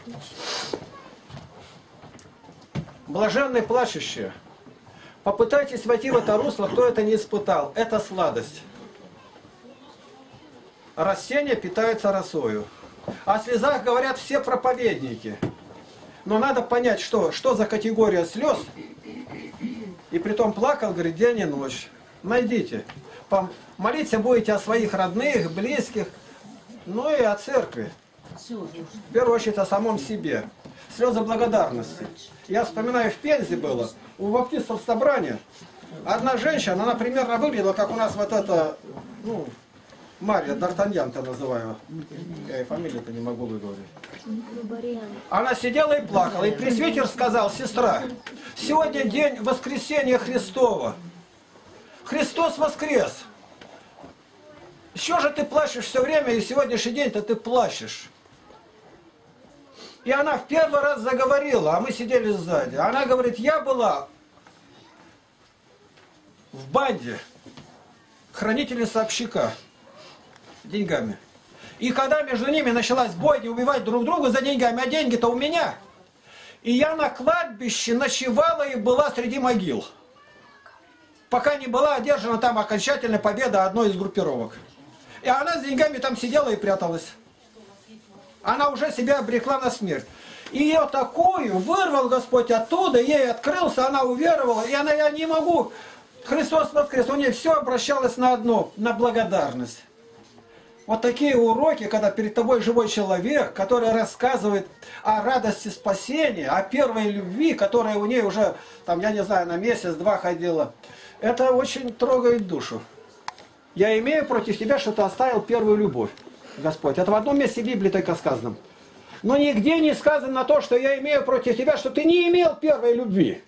Блаженные плачущие. Попытайтесь войти в это русло, кто это не испытал. Это сладость. Растения питаются росою. О слезах говорят все проповедники. Но надо понять, что за категория слез. И притом плакал, говорит, день и ночь. Найдите. Молиться будете о своих родных, близких, ну и о церкви. В первую очередь о самом себе. Слезы благодарности. Я вспоминаю, в Пензе было, у баптистов собрания. Одна женщина, она примерно выглядела, как у нас вот это, ну, Марья Д'Артаньян-то называю. Я и фамилию-то не могу выговорить. Она сидела и плакала. И пресвитер сказал, сестра, сегодня день воскресения Христова. Христос воскрес. Еще же ты плачешь все время, и сегодняшний день-то ты плачешь. И она в первый раз заговорила, а мы сидели сзади. Она говорит, я была в банде хранительница общака деньгами. И когда между ними началась бойня, убивать друг друга за деньгами, а деньги-то у меня. И я на кладбище ночевала и была среди могил. Пока не была одержана там окончательная победа одной из группировок. И она с деньгами там сидела и пряталась. Она уже себя обрекла на смерть. И ее такую вырвал Господь оттуда, ей открылся, она уверовала, и она, я не могу. Христос воскрес, у нее все обращалось на одно, на благодарность. Вот такие уроки, когда перед тобой живой человек, который рассказывает о радости спасения, о первой любви, которая у нее уже, там, я не знаю, на месяц-два ходила, это очень трогает душу. Я имею против тебя, что ты оставил первую любовь, Господь. Это в одном месте Библии только сказано. Но нигде не сказано то, что я имею против тебя, что ты не имел первой любви.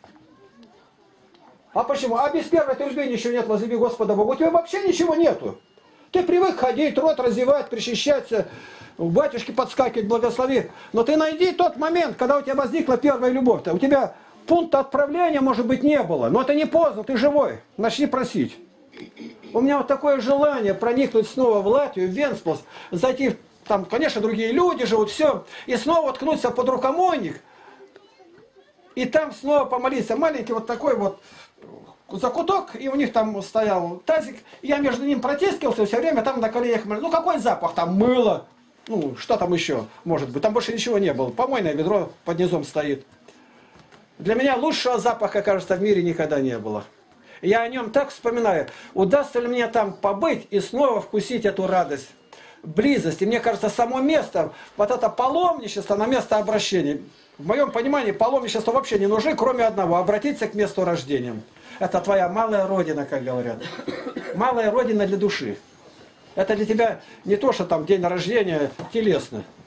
А почему? А без первой любви ничего нет, возлюби Господа Бога. У тебя вообще ничего нету. Ты привык ходить, рот разевать, причащаться, батюшке подскакивать, благослови. Но ты найди тот момент, когда у тебя возникла первая любовь-то. У тебя пункта отправления, может быть, не было. Но это не поздно, ты живой. Начни просить. У меня вот такое желание проникнуть снова в Латвию, в Венспилс, зайти, там, конечно, другие люди живут, все, и снова уткнуться под рукомойник, и там снова помолиться. Маленький вот такой вот закуток, и у них там стоял тазик, и я между ним протискивался все время, там на коленях, ну какой запах, там мыло, ну что там еще может быть, там больше ничего не было, помойное ведро под низом стоит. Для меня лучшего запаха, кажется, в мире никогда не было. Я о нем так вспоминаю, удастся ли мне там побыть и снова вкусить эту радость, близость. И мне кажется, само место, вот это паломничество на место обращения, в моем понимании паломничество вообще не нужны, кроме одного, обратиться к месту рождения. Это твоя малая родина, как говорят. Малая родина для души. Это для тебя не то, что там день рождения телесно,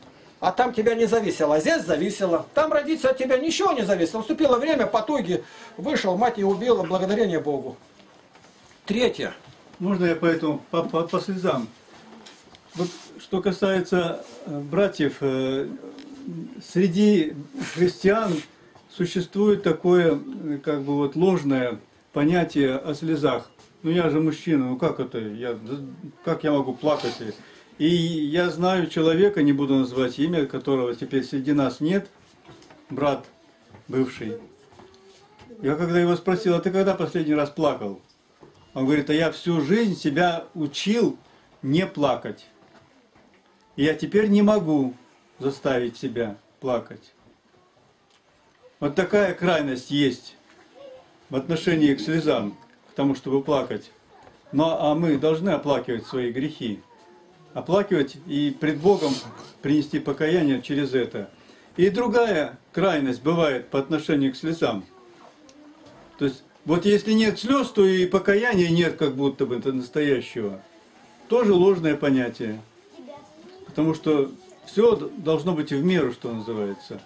а там тебя не зависело, а здесь зависело. Там родиться от тебя ничего не зависело. Наступило время, потуги, вышел, мать не убила, благодарение Богу. Третье. Можно я поэтому по слезам? Вот что касается братьев, среди христиан существует такое, как бы вот ложное понятие о слезах. Ну я же мужчина, ну как это, как я могу плакать? И я знаю человека, не буду называть имя, которого теперь среди нас нет, брат бывший. Я когда его спросил, а ты когда последний раз плакал? Он говорит, а я всю жизнь себя учил не плакать. И я теперь не могу заставить себя плакать. Вот такая крайность есть в отношении к слезам, к тому, чтобы плакать. А мы должны оплакивать свои грехи. Оплакивать и пред Богом принести покаяние через это. И другая крайность бывает по отношению к слезам. То есть, вот если нет слез, то и покаяния нет как будто бы настоящего. Тоже ложное понятие. Потому что все должно быть в меру, что называется.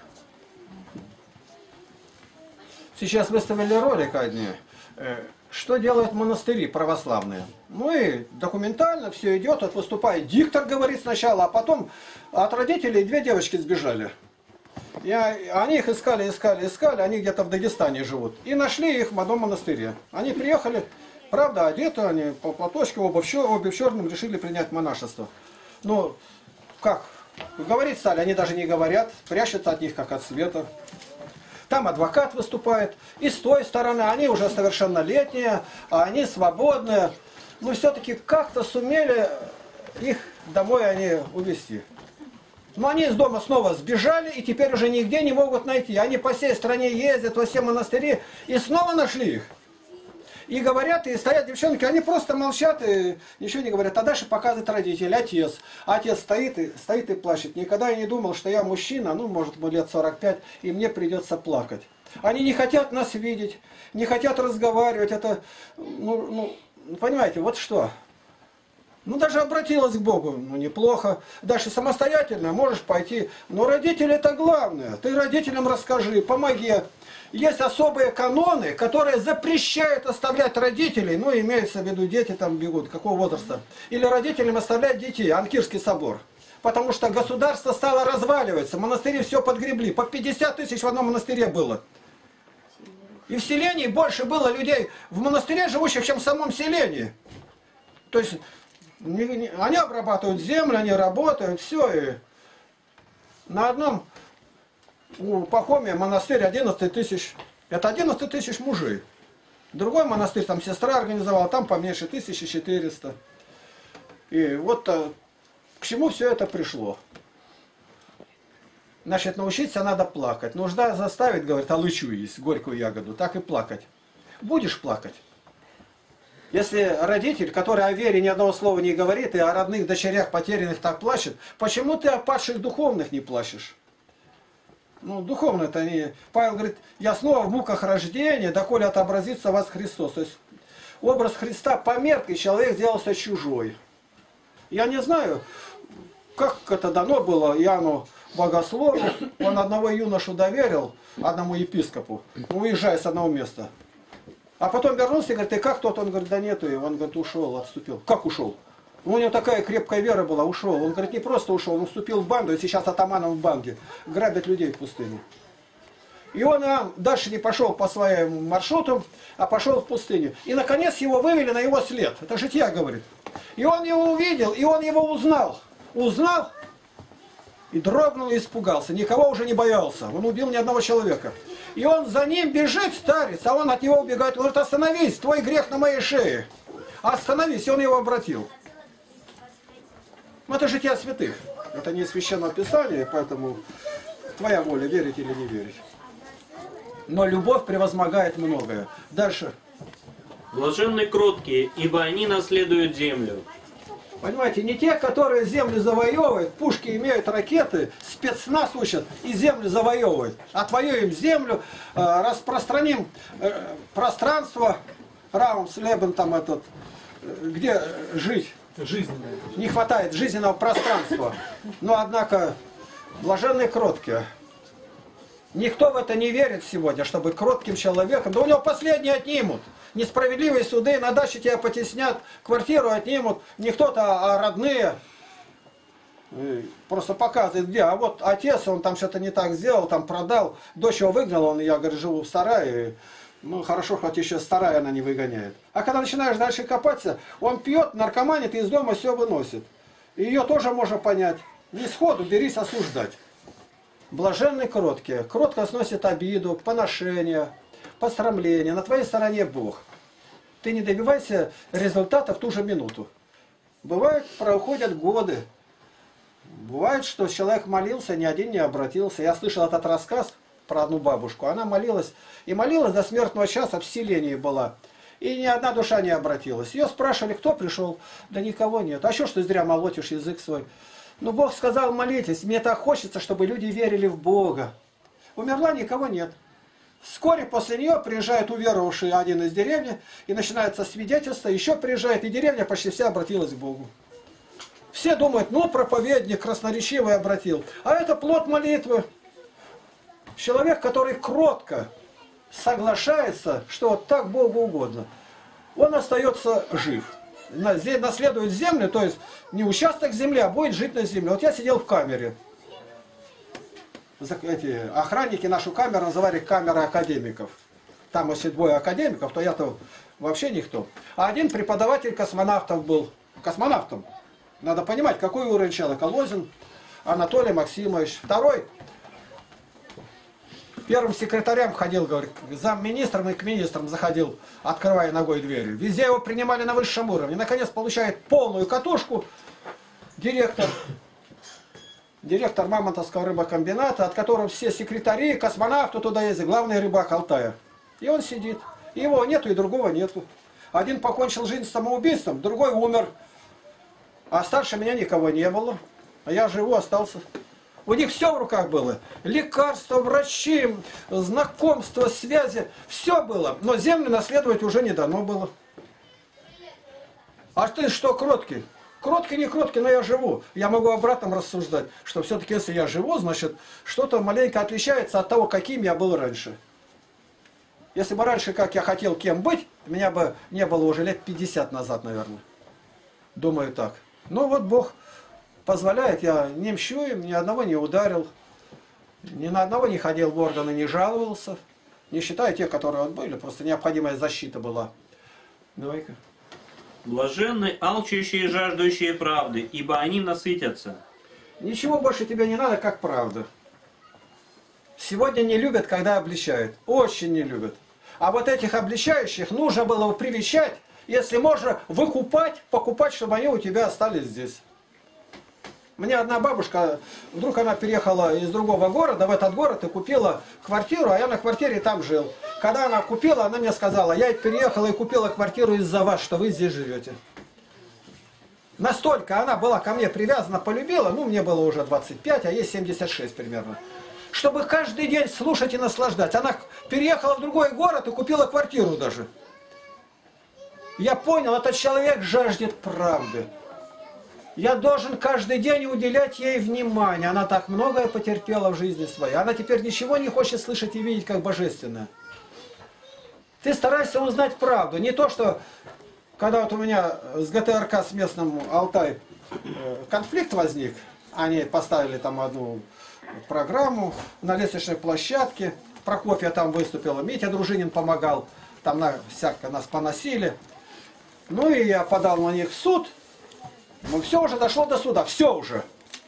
Сейчас выставили ролик одни. Что делают монастыри православные? Ну и документально все идет, вот выступает диктор, говорит сначала, а потом от родителей 2 девочки сбежали. Они их искали, они где-то в Дагестане живут. И нашли их в одном монастыре. Они приехали, правда, одеты, они по платочку, обе в черном, решили принять монашество. Ну, как? Говорить стали, они даже не говорят, прячутся от них, как от света. Там адвокат выступает, и с той стороны они уже совершеннолетние, а они свободные. Но все-таки как-то сумели их домой они увезти. Но они из дома снова сбежали, и теперь уже нигде не могут найти. Они по всей стране ездят, во все монастыри, и снова нашли их. И говорят, и стоят девчонки, они просто молчат и ничего не говорят. А дальше показывает родитель, отец. Отец стоит и плачет. Никогда я не думал, что я мужчина, ну, может, мне лет 45, и мне придется плакать. Они не хотят нас видеть, не хотят разговаривать. Это, понимаете, вот что. Ну, даже обратилась к Богу, ну, неплохо. Дальше самостоятельно можешь пойти. Но родители это главное. Ты родителям расскажи, помоги. Есть особые каноны, которые запрещают оставлять родителей, ну, имеется в виду, дети там бегут, какого возраста, или родителям оставлять детей, Анкирский собор. Потому что государство стало разваливаться, монастыри все подгребли, по 50 тысяч в одном монастыре было. И в селении больше было людей в монастыре живущих, чем в самом селении. То есть, они обрабатывают землю, они работают, все, и на одном... У Пахомия монастырь 11 тысяч. Это 11 тысяч мужей. Другой монастырь, там сестра организовала, там поменьше 1400. И вот к чему все это пришло. Значит, научиться надо плакать. Нужда заставить, говорит, алычу есть, горькую ягоду, так и плакать. Будешь плакать. Если родитель, который о вере ни одного слова не говорит, и о родных дочерях потерянных так плачет, почему ты о падших духовных не плачешь? Ну, духовно это не... Павел говорит, я снова в муках рождения, доколе отобразится вас Христос. То есть образ Христа померк, и человек сделался чужой. Я не знаю, как это дано было Иоанну Богослову. Он одного юношу доверил, одному епископу, уезжая с одного места. А потом вернулся и говорит, и как тот? Он говорит, да нету его. Он говорит, ушел, отступил. Как ушел? У него такая крепкая вера была, ушел. Он говорит, не просто ушел, он вступил в банду, и сейчас атаманом в банде. Грабят людей в пустыне. И он дальше не пошел по своему маршруту, а пошел в пустыню. И наконец его вывели на его след. Это жития говорит. И он его увидел, и он его узнал. Узнал и дрогнул и испугался. Никого уже не боялся. Он убил ни одного человека. И он за ним бежит, старец, а он от него убегает. Он говорит, остановись, твой грех на моей шее. Остановись, и он его обратил. Это жития святых. Это не священное писание, поэтому твоя воля, верить или не верить. Но любовь превозмогает многое. Дальше. Блаженны кроткие, ибо они наследуют землю. Понимаете, не те, которые землю завоевывают, пушки имеют, ракеты, спецназ учат и землю завоевывают. Отвоюем землю, распространим пространство, Раумслебен там этот, где жить. Не хватает жизненного пространства. Но, однако, Блаженные кроткие. Никто в это не верит сегодня, чтобы кротким человеком, да у него последние отнимут. Несправедливые суды, на даче тебя потеснят, квартиру отнимут, не кто-то, а родные. Просто показывает где. А вот отец, он там что-то не так сделал, там продал, дочь его выгнала, я, говорю, живу в сарае. Ну, хорошо, хоть еще старая она не выгоняет. А когда начинаешь дальше копаться, он пьет, наркоманит и из дома все выносит. И ее тоже можно понять. Не сходу берись осуждать. Блаженные кроткие. Кротко сносит обиду, поношение, посрамление. На твоей стороне Бог. Ты не добивайся результата в ту же минуту. Бывает, проходят годы. Бывает, что человек молился, ни один не обратился. Я слышал этот рассказ про одну бабушку. Она молилась, и молилась до смертного часа, в селении была. И ни одна душа не обратилась. Ее спрашивали, кто пришел? Да никого нет. А что ж ты зря молотишь язык свой? Ну, Бог сказал, молитесь. Мне так хочется, чтобы люди верили в Бога. Умерла, никого нет. Вскоре после нее приезжает уверовавший один из деревни, и начинается свидетельство. Еще приезжает, и деревня почти вся обратилась к Богу. Все думают, ну, проповедник красноречивый обратил. А это плод молитвы. Человек, который кротко соглашается, что вот так Богу угодно, он остается жив. Наследует землю, то есть не участок земли, а будет жить на земле. Вот я сидел в камере. Эти охранники нашу камеру называли камера академиков. Там, если двое академиков, то я-то вообще никто. А один преподаватель космонавтов был. Космонавтом. Надо понимать, какой уровень человека. Лозин Анатолий Максимович. Второй первым секретарем ходил, говорит, замминистром и к министрам заходил, открывая ногой двери. Везде его принимали на высшем уровне. Наконец получает полную катушку директор Мамонтовского рыбокомбината, от которого все секретари, космонавты туда ездят, главный рыбак Алтая. И он сидит. Его нету и другого нету. Один покончил жизнь самоубийством, другой умер. А старше меня никого не было. А я живу, остался. У них все в руках было. Лекарства, врачи, знакомства, связи. Все было. Но землю наследовать уже не дано было. А ты что, кроткий? Кроткий, не кроткий, но я живу. Я могу обратно рассуждать, что все-таки если я живу, значит, что-то маленько отличается от того, каким я был раньше. Если бы раньше, как я хотел кем быть, меня бы не было уже лет 50 назад, наверное. Думаю так. Ну вот Бог позволяет, я не мщу им, ни одного не ударил, ни на одного не ходил в органы, не жаловался. Не считая тех, которые вот были, просто необходимая защита была. Давай-ка. Блаженны алчущие и жаждущие правды, ибо они насытятся. Ничего больше тебе не надо, как правда. Сегодня не любят, когда обличают. Очень не любят. А вот этих обличающих нужно было привечать, если можно, выкупать, покупать, чтобы они у тебя остались здесь. Мне одна бабушка, вдруг она переехала из другого города в этот город и купила квартиру, а я на квартире там жил. Когда она купила, она мне сказала, я переехала и купила квартиру из-за вас, что вы здесь живете. Настолько она была ко мне привязана, полюбила, ну мне было уже 25, а ей 76 примерно. Чтобы каждый день слушать и наслаждаться. Она переехала в другой город и купила квартиру даже. Я понял, этот человек жаждет правды. Я должен каждый день уделять ей внимание. Она так многое потерпела в жизни своей. Она теперь ничего не хочет слышать и видеть, как божественное. Ты старайся узнать правду. Не то, что когда вот у меня с ГТРК с местным Алтай конфликт возник, они поставили там одну программу на лестничной площадке. Прокофья там выступила, Митя Дружинин помогал. Там всяко нас поносили. Ну и я подал на них в суд. Ну все уже дошло до суда, все уже.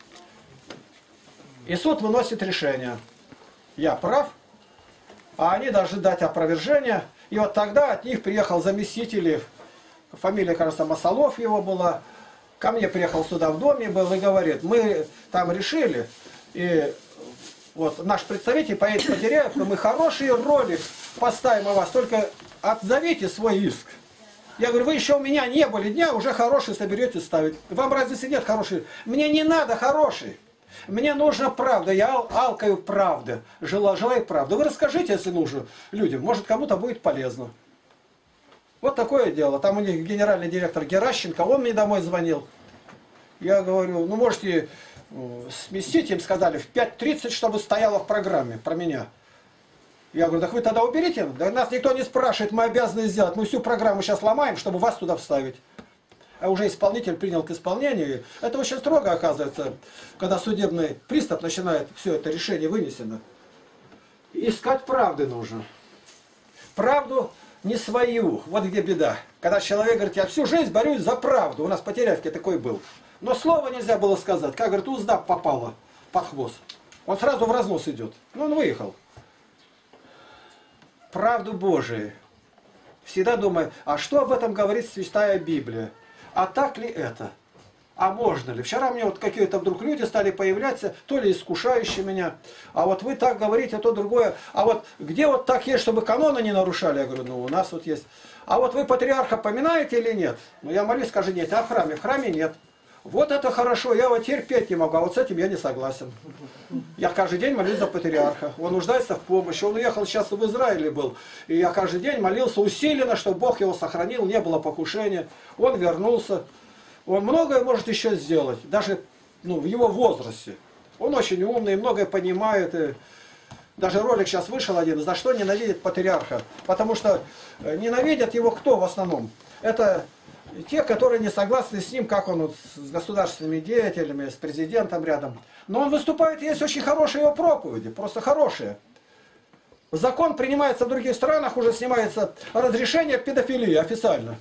И суд выносит решение. Я прав, а они должны дать опровержение. И вот тогда от них приехал заместитель, фамилия, кажется, Масолов его была. Ко мне приехал сюда в доме был и говорит, мы там решили, и вот наш представитель поедет по Теряевку, мы хороший ролик поставим о вас, только отзовите свой иск. Я говорю, вы еще у меня не были дня, уже хороший соберете ставить. Вам разницы нет хороший. Мне не надо хороший. Мне нужна правда. Я алкаю правды. Желаю правды. Вы расскажите, если нужно, людям. Может, кому-то будет полезно. Вот такое дело. Там у них генеральный директор Геращенко. Он мне домой звонил. Я говорю, ну можете сместить, им сказали, в 5:30, чтобы стояло в программе про меня. Я говорю, так вы тогда уберите? Да нас никто не спрашивает, мы обязаны сделать. Мы всю программу сейчас ломаем, чтобы вас туда вставить. А уже исполнитель принял к исполнению. Это очень строго, оказывается, когда судебный пристав начинает все это решение вынесено. Искать правды нужно. Правду не свою. Вот где беда. Когда человек говорит, я всю жизнь борюсь за правду. У нас по Терявке такой был. Но слова нельзя было сказать. Как, говорит, узда попала под хвост. Он сразу в разнос идет. Ну, он выехал. Правду Божию. Всегда думаю, а что об этом говорит Святая Библия? А так ли это? А можно ли? Вчера мне вот какие-то вдруг люди стали появляться, то ли искушающие меня. А вот вы так говорите, то другое. А вот где вот так есть, чтобы каноны не нарушали? Я говорю, ну у нас вот есть. А вот вы патриарха поминаете или нет? Ну я молюсь, скажи, нет. А в храме? В храме нет. Вот это хорошо, я вот терпеть не могу, а вот с этим я не согласен. Я каждый день молюсь за патриарха. Он нуждается в помощи. Он уехал сейчас в Израиле был. И я каждый день молился усиленно, чтобы Бог его сохранил, не было покушения. Он вернулся. Он многое может еще сделать, даже в его возрасте. Он очень умный, многое понимает. И даже ролик сейчас вышел один, за что ненавидит патриарха. Потому что ненавидят его кто в основном? Это те, которые не согласны с ним, как он вот, с государственными деятелями, с президентом рядом. Но он выступает, есть очень хорошие его проповеди, просто хорошие. Закон принимается в других странах, уже снимается разрешение педофилии официально.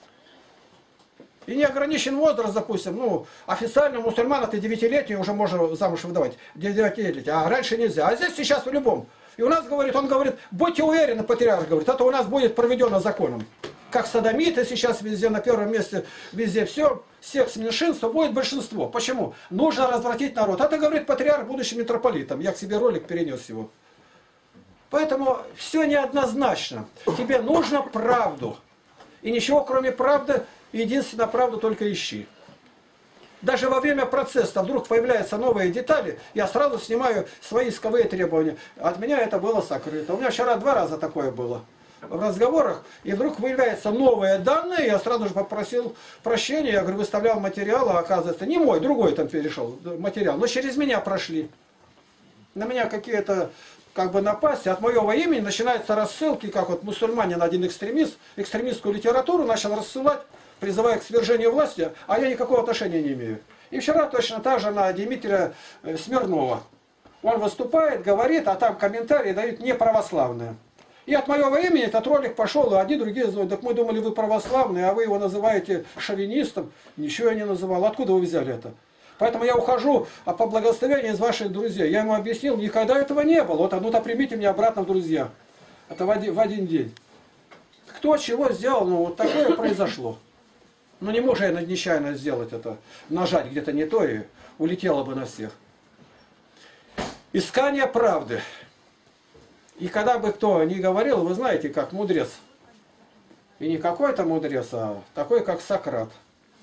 И не ограничен возраст, допустим, ну, официально мусульман это 9-летний уже можно замуж выдавать, 9-летний, а раньше нельзя. А здесь сейчас в любом. И у нас говорит, он говорит, будьте уверены, патриарх говорит, это у нас будет проведено законом. Как содомиты сейчас везде на первом месте, везде все, секс меньшинства будет большинство. Почему? Нужно развратить народ. Это говорит патриарх будущим митрополитом. Я к себе ролик перенес его. Поэтому все неоднозначно. Тебе нужно правду. И ничего кроме правды, единственная правду только ищи. Даже во время процесса вдруг появляются новые детали, я сразу снимаю свои исковые требования. От меня это было сокрыто. У меня вчера 2 раза такое было. В разговорах, и вдруг появляются новые данные, я сразу же попросил прощения, я говорю, выставлял материал, а оказывается, не мой, другой там перешел материал, но через меня прошли. На меня какие-то, как бы напасти, от моего имени начинаются рассылки, как вот мусульманин, один экстремист, экстремистскую литературу начал рассылать, призывая к свержению власти, а я никакого отношения не имею. И вчера точно так же на Дмитрия Смирнова. Он выступает, говорит, а там комментарии дают неправославные. И от моего имени этот ролик пошел, и одни другие звонят, так мы думали, вы православные, а вы его называете шовинистом. Ничего я не называл. Откуда вы взяли это? Поэтому я ухожу по благословению из ваших друзей. Я ему объяснил, никогда этого не было. Вот, ну-то примите меня обратно в друзья. Это в один день. Кто чего сделал, ну вот такое произошло. Ну не мог я нечаянно сделать это, нажать где-то не то, и улетело бы на всех. Искание правды. И когда бы кто ни говорил, вы знаете, как мудрец. И не какой-то мудрец, а такой, как Сократ.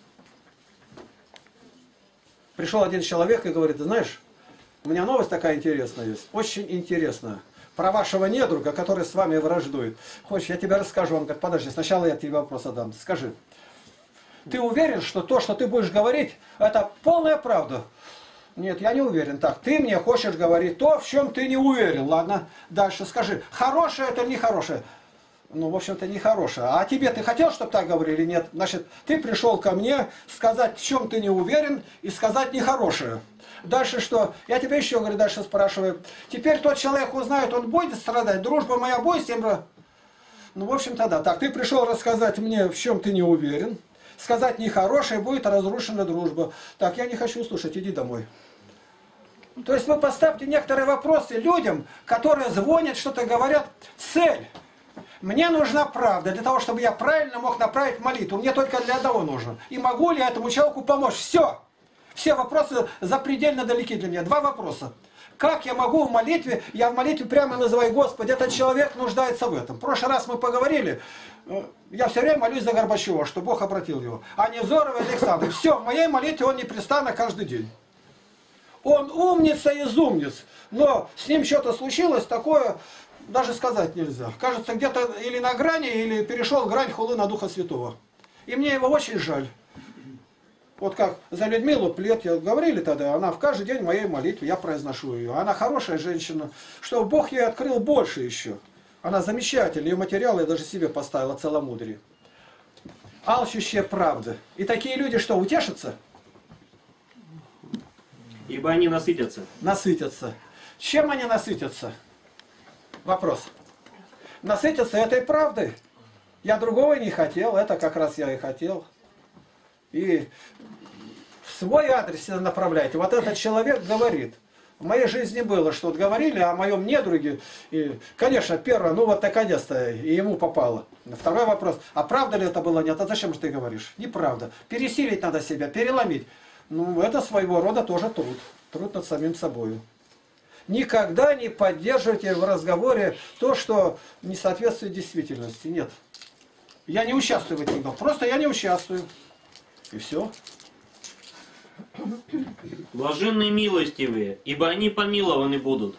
Пришел один человек и говорит, знаешь, у меня новость такая интересная есть, очень интересная. Про вашего недруга, который с вами враждует. Хочешь, я тебе расскажу? Он говорит, подожди, сначала я тебе вопрос задам. Скажи, ты уверен, что то, что ты будешь говорить, это полная правда? Нет, я не уверен. Так, ты мне хочешь говорить то, в чем ты не уверен. Ладно, дальше скажи, хорошее это или нехорошее? Ну, в общем-то, нехорошее. А тебе ты хотел, чтобы так говорили? Нет. Значит, ты пришел ко мне сказать, в чем ты не уверен, и сказать нехорошее. Дальше что? Я тебя еще, говорю, дальше спрашиваю. Теперь тот человек узнает, он будет страдать, дружба моя будет с ним? Ну, в общем-то, да. Так, ты пришел рассказать мне, в чем ты не уверен, сказать нехорошее, будет разрушена дружба. Так, я не хочу слушать, иди домой. То есть вы поставьте некоторые вопросы людям, которые звонят, что-то говорят. Цель. Мне нужна правда для того, чтобы я правильно мог направить молитву. Мне только для одного нужно. И могу ли этому человеку помочь? Все. Все вопросы запредельно далеки для меня. 2 вопроса. Как я могу в молитве, я в молитве прямо называю, Господи, этот человек нуждается в этом. В прошлый раз мы поговорили, я все время молюсь за Горбачева, что Бог обратил его. А Невзоров и Александр. Все, в моей молитве он непрестанно каждый день. Он умница из умниц, но с ним что-то случилось такое, даже сказать нельзя. Кажется, где-то или на грани, или перешел грань хулы на Духа Святого. И мне его очень жаль. Вот как за Людмилу Плет говорили тогда, она в каждый день в моей молитве, я произношу ее. Она хорошая женщина, что Бог ей открыл больше еще. Она замечательная, ее материалы я даже себе поставила, целомудрие. Алчущие правды. И такие люди что, утешатся? Ибо они насытятся. Насытятся. Чем они насытятся? Вопрос. Насытятся этой правдой. Я другого не хотел, это как раз я и хотел. И в свой адрес направляйте. Вот этот человек говорит. В моей жизни было, что вот говорили о моем недруге. И, конечно, первое, ну вот наконец-то и ему попало. Второй вопрос, а правда ли это было? Нет, а зачем же ты говоришь? Неправда. Пересилить надо себя, переломить. Ну, это своего рода тоже труд. Труд над самим собой. Никогда не поддерживайте в разговоре то, что не соответствует действительности. Нет. Я не участвую в этих делах. Просто я не участвую. И все. Блаженны милостивые, ибо они помилованы будут.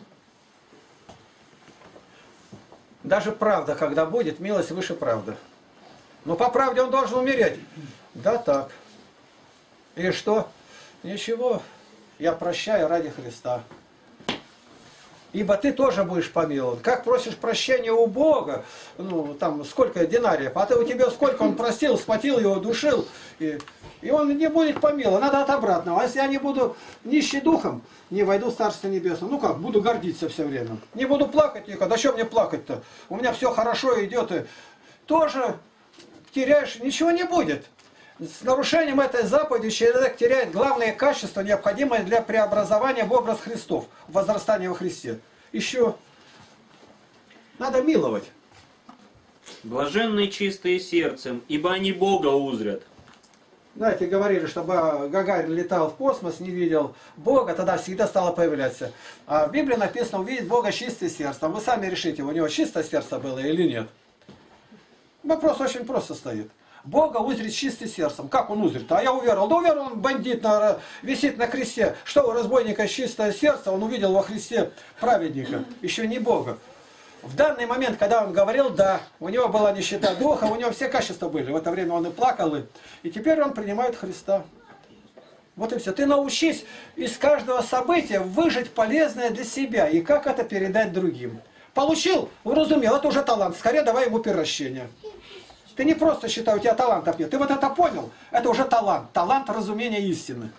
Даже правда, когда будет, милость выше правды. Но по правде он должен умереть. Да так. И что? Ничего. Я прощаю ради Христа. Ибо ты тоже будешь помилован. Как просишь прощения у Бога, ну, там, сколько динариев, а ты у тебя сколько он простил, схватил его, душил, и он не будет помилован. Надо от обратного. А если я не буду нищий духом, не войду в Царство Небесное. Ну как, буду гордиться все время. Не буду плакать никогда. Да что мне плакать-то? У меня все хорошо идет. И тоже теряешь, ничего не будет. С нарушением этой заповеди человек теряет главное качество, необходимое для преобразования в образ Христов, возрастания во Христе. Еще надо миловать. Блаженны чистые сердцем, ибо они Бога узрят. Знаете, говорили, чтобы Гагарин летал в космос, не видел Бога, тогда всегда стало появляться. А в Библии написано, увидеть Бога чистое сердце. Вы сами решите, у него чистое сердце было или нет. Вопрос очень просто стоит. Бога узрит чистым сердцем. Как он узрит? А я уверовал. Да уверовал, он бандит, висит на кресте. Что у разбойника чистое сердце, он увидел во Христе праведника. Еще не Бога. В данный момент, когда он говорил, да, у него была нищета духа, у него все качества были. В это время он и плакал, и теперь он принимает Христа. Вот и все. Ты научись из каждого события выжать полезное для себя. И как это передать другим. Получил, уразумел, это уже талант. Скорее давай ему приращение. Ты не просто считай, у тебя талантов нет. Ты вот это понял, это уже талант. Талант разумения истины.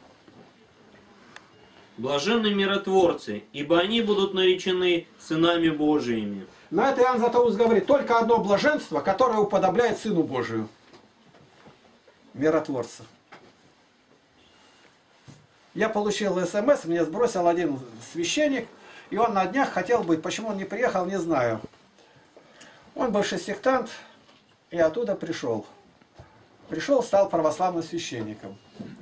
Блаженны миротворцы, ибо они будут наречены сынами Божиими. На это Иоанн Златоуст говорит, только одно блаженство, которое уподобляет Сыну Божию. Миротворца. Я получил СМС, мне сбросил один священник, и он на днях хотел быть, почему он не приехал, не знаю. Он бывший сектант, и оттуда пришел. Пришел, стал православным священником.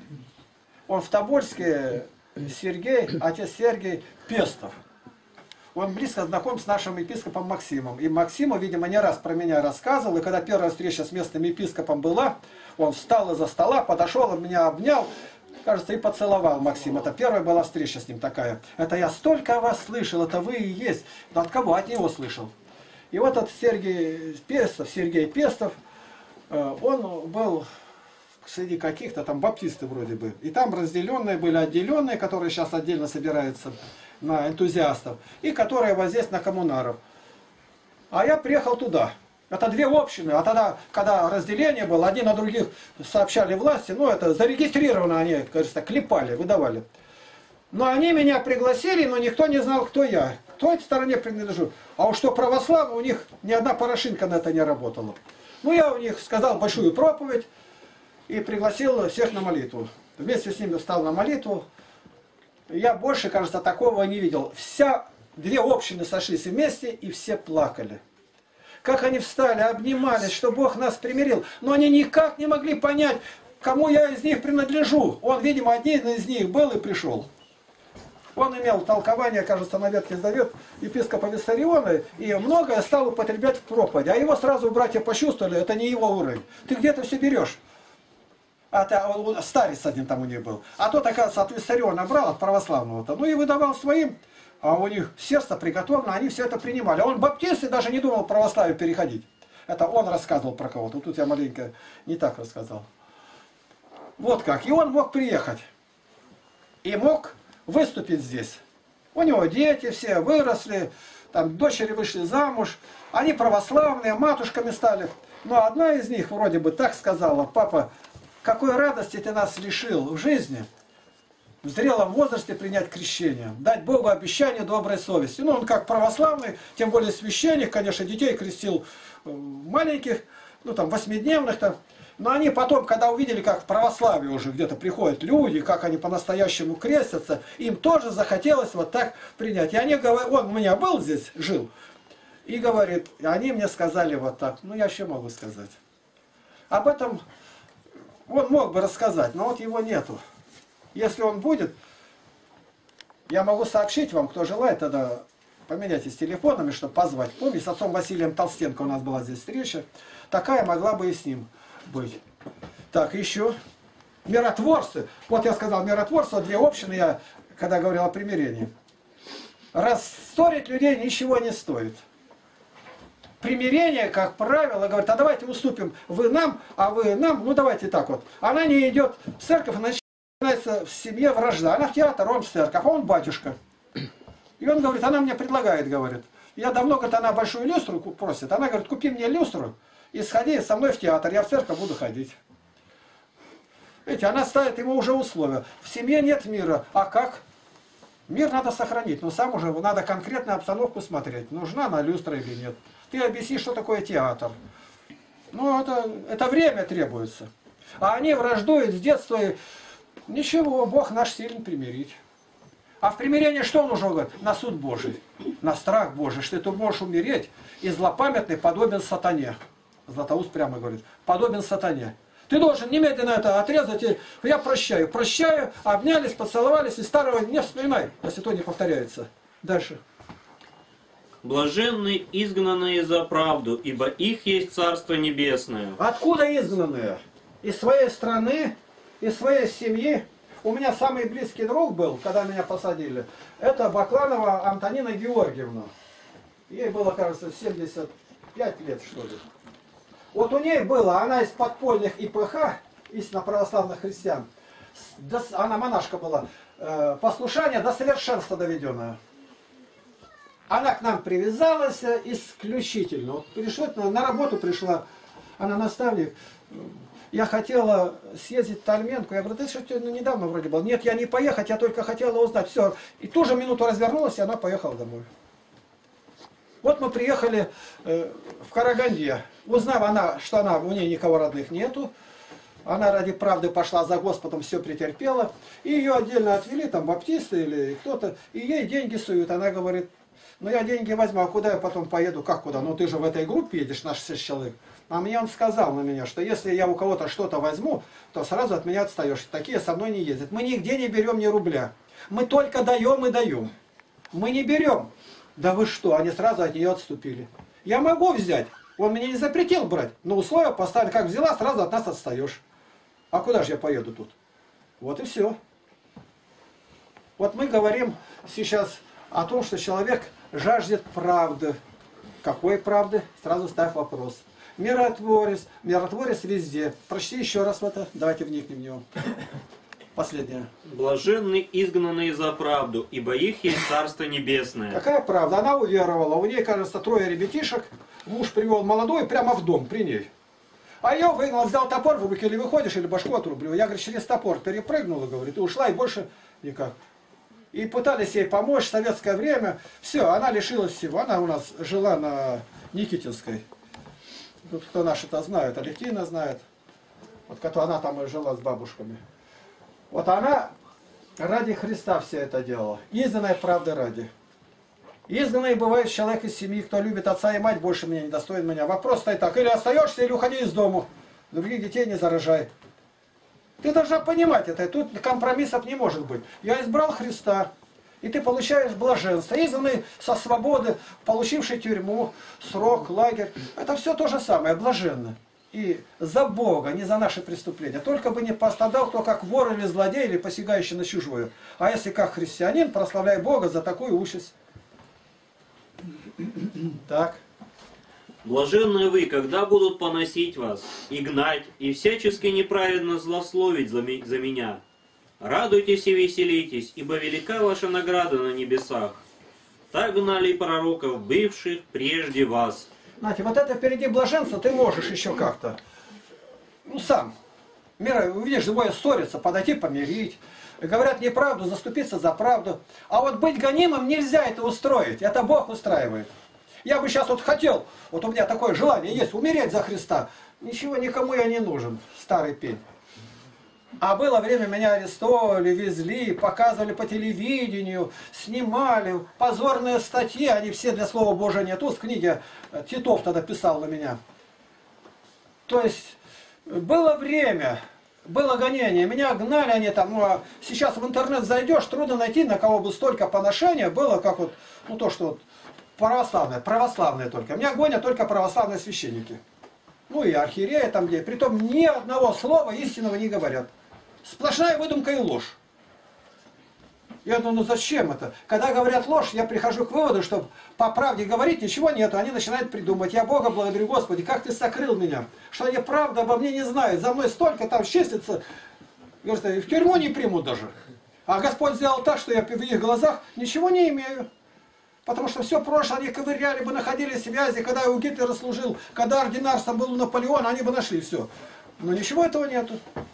Он в Тобольске, Сергей, отец Сергей Пестов. Он близко знаком с нашим епископом Максимом. И Максиму, видимо, не раз про меня рассказывал. И когда первая встреча с местным епископом была, он встал из-за стола, подошел, меня обнял, кажется, и поцеловал Максим. Это первая была встреча с ним такая. Это я столько о вас слышал, это вы и есть. Но от кого? От него слышал. И вот этот Сергей Пестов, он был среди каких-то там баптисты вроде бы. И там разделенные были, отделенные, которые сейчас отдельно собираются на энтузиастов, и которые вот здесь на коммунаров. А я приехал туда. Это две общины, а тогда, когда разделение было, одни на других сообщали власти, ну это зарегистрировано, они, кажется, клепали, выдавали. Но они меня пригласили, но никто не знал, кто я. К той стороне принадлежу. А уж что православные, у них ни одна порошинка на это не работала. Ну я у них сказал большую проповедь и пригласил всех на молитву. Вместе с ними встал на молитву. Я больше, кажется, такого не видел. Две общины сошлись вместе и все плакали. Как они встали, обнимались, что Бог нас примирил. Но они никак не могли понять, кому я из них принадлежу. Он, видимо, один из них был и пришел. Он имел толкование, кажется, на Ветхий Завет епископа Виссариона, и многое стал употреблять в проповеди. А его сразу братья почувствовали, это не его уровень. Ты где-то все берешь. Старец один там у них был. А тот, оказывается, от Виссариона брал, от православного-то. Ну и выдавал своим, а у них сердце приготовлено, они все это принимали. А он баптист и даже не думал в православие переходить. Это он рассказывал про кого-то. Тут я маленько не так рассказал. Вот как. И он мог приехать. И мог выступить здесь. У него дети все выросли, там дочери вышли замуж. Они православные, матушками стали. Но одна из них вроде бы так сказала: папа, какой радости ты нас лишил в жизни, в зрелом возрасте принять крещение, дать Богу обещание доброй совести. Ну, он как православный, тем более священник, конечно, детей крестил маленьких, ну там 8-дневных там. Но они потом, когда увидели, как в православии уже где-то приходят люди, как они по-настоящему крестятся, им тоже захотелось вот так принять. И они говорят, он у меня был здесь, жил, и говорит, они мне сказали вот так. Ну, я еще могу сказать. Об этом он мог бы рассказать, но вот его нету. Если он будет, я могу сообщить вам, кто желает, тогда поменяйтесь телефонами, чтобы позвать. Помните, с отцом Василием Толстенко у нас была здесь встреча. Такая могла бы и с ним быть. Так, еще. Миротворцы. Вот я сказал, миротворцы, две общины, я когда говорил о примирении. Рассорить людей ничего не стоит. Примирение, как правило, говорит, а давайте уступим, вы нам, а вы нам, ну давайте так вот. Она не идет в церковь, начинается в семье вражда. Она в театр, он в церковь, а он батюшка. И он говорит, она мне предлагает, говорит. Я давно, говорит, она большую люстру просит. Она говорит, купи мне люстру и сходи со мной в театр, я в церковь буду ходить. Видите, она ставит ему уже условия. В семье нет мира. А как? Мир надо сохранить, но сам уже надо конкретную обстановку смотреть. Нужна она люстра или нет. Ты объясни, что такое театр. Ну, это время требуется. А они враждуют с детства. И ничего, Бог наш силен примирить. А в примирении что нужно говорить? На суд Божий, на страх Божий, что ты можешь умереть, и злопамятный подобен сатане. Златоуст прямо говорит, подобен сатане. Ты должен немедленно это отрезать, и я прощаю. Прощаю, обнялись, поцеловались, и старого не вспоминай, если то не повторяется. Дальше. Блаженны изгнанные за правду, ибо их есть Царство Небесное. Откуда изгнанные? Из своей страны, из своей семьи. У меня самый близкий друг был, когда меня посадили. Это Бакланова Антонина Георгиевна. Ей было, кажется, 75 лет, что ли. Вот у ней было, она из подпольных ИПХ, истинно православных христиан, она монашка была, послушание до совершенства доведенное. Она к нам привязалась исключительно. Вот пришла, на работу пришла, она наставник. Я хотела съездить в Тальменку. Я говорю, ты что, недавно вроде был. Нет, я не поехать, я только хотела узнать. Все. И ту же минуту развернулась, и она поехала домой. Вот мы приехали в Караганде. Узнав она, что у нее никого родных нету, она ради правды пошла за Господом, все претерпела. И ее отдельно отвели, там баптисты или кто-то, и ей деньги суют. Она говорит, ну я деньги возьму, а куда я потом поеду? Как куда? Ну ты же в этой группе едешь, наш 6 человек. А мне он сказал на меня, что если я у кого-то что-то возьму, то сразу от меня отстаешь. Такие со мной не ездят. Мы нигде не берем ни рубля. Мы только даем и даем. Мы не берем. Да вы что? Они сразу от нее отступили. Я могу взять. Он мне не запретил брать. Но условия поставили, как взяла, сразу от нас отстаешь. А куда же я поеду тут? Вот и все. Вот мы говорим сейчас о том, что человек жаждет правды. Какой правды? Сразу ставь вопрос. Миротворец. Миротворец везде. Прочти еще раз это. Давайте вникнем в него. Последнее. Блаженны изгнанные за правду, ибо их есть Царство Небесное. Какая правда? Она уверовала. У ней, кажется, 3 ребятишек. Муж привел молодой прямо в дом при ней. А я выгнал, взял топор, в руки или выходишь, или башку отрублю. Я, говорит, через топор перепрыгнула, говорит, и ушла, и больше никак. И пытались ей помочь в советское время. Все, она лишилась всего. Она у нас жила на Никитинской. Тут кто наш это знает, Алевтина знает. Вот как она там и жила с бабушками. Вот она ради Христа все это делала. Изданная правда ради. Изгнанный бывает человек из семьи, кто любит отца и мать, больше меня не достоин меня. Вопрос стоит так, или остаешься, или уходи из дому. Других детей не заражай. Ты должна понимать это, тут компромиссов не может быть. Я избрал Христа, и ты получаешь блаженство. Изгнанный со свободы, получивший тюрьму, срок, лагерь. Это все то же самое, блаженно. И за Бога, не за наши преступления. Только бы не пострадал кто как вор или злодей, или посягающий на чужое. А если как христианин, прославляй Бога за такую участь. Так. Блаженны вы, когда будут поносить вас, и гнать, и всячески неправедно злословить за меня. Радуйтесь и веселитесь, ибо велика ваша награда на небесах. Так гнали и пророков, бывших прежде вас. Знаете, вот это впереди блаженство ты можешь еще как-то. Ну, сам. Мира, увидишь, двое ссорятся, подойти помирить. Говорят неправду, заступиться за правду. А вот быть гонимым нельзя это устроить. Это Бог устраивает. Я бы сейчас вот хотел, вот у меня такое желание есть, умереть за Христа. Ничего, никому я не нужен, старый пень. А было время, меня арестовывали, везли, показывали по телевидению, снимали, позорные статьи, они все для Слова Божия нету, в книге Титов тогда писал на меня. То есть, было время, было гонение, меня гнали они там, ну а сейчас в интернет зайдешь, трудно найти, на кого бы столько поношения было, как вот, ну то, что вот, православные только. Меня гонят только православные священники. Ну и архиереи там где. Притом ни одного слова истинного не говорят. Сплошная выдумка и ложь. Я думаю, ну зачем это? Когда говорят ложь, я прихожу к выводу, что по правде говорить ничего нету. Они начинают придумывать. Я Бога благодарю, Господи, как ты сокрыл меня. Что они правда обо мне не знают. За мной столько там числится. Говорят, в тюрьму не примут даже. А Господь сделал так, что я в их глазах ничего не имею. Потому что все прошлое они ковыряли бы, находили связи, когда я у Гитлера служил, когда ординарством был у Наполеона, они бы нашли все. Но ничего этого нету.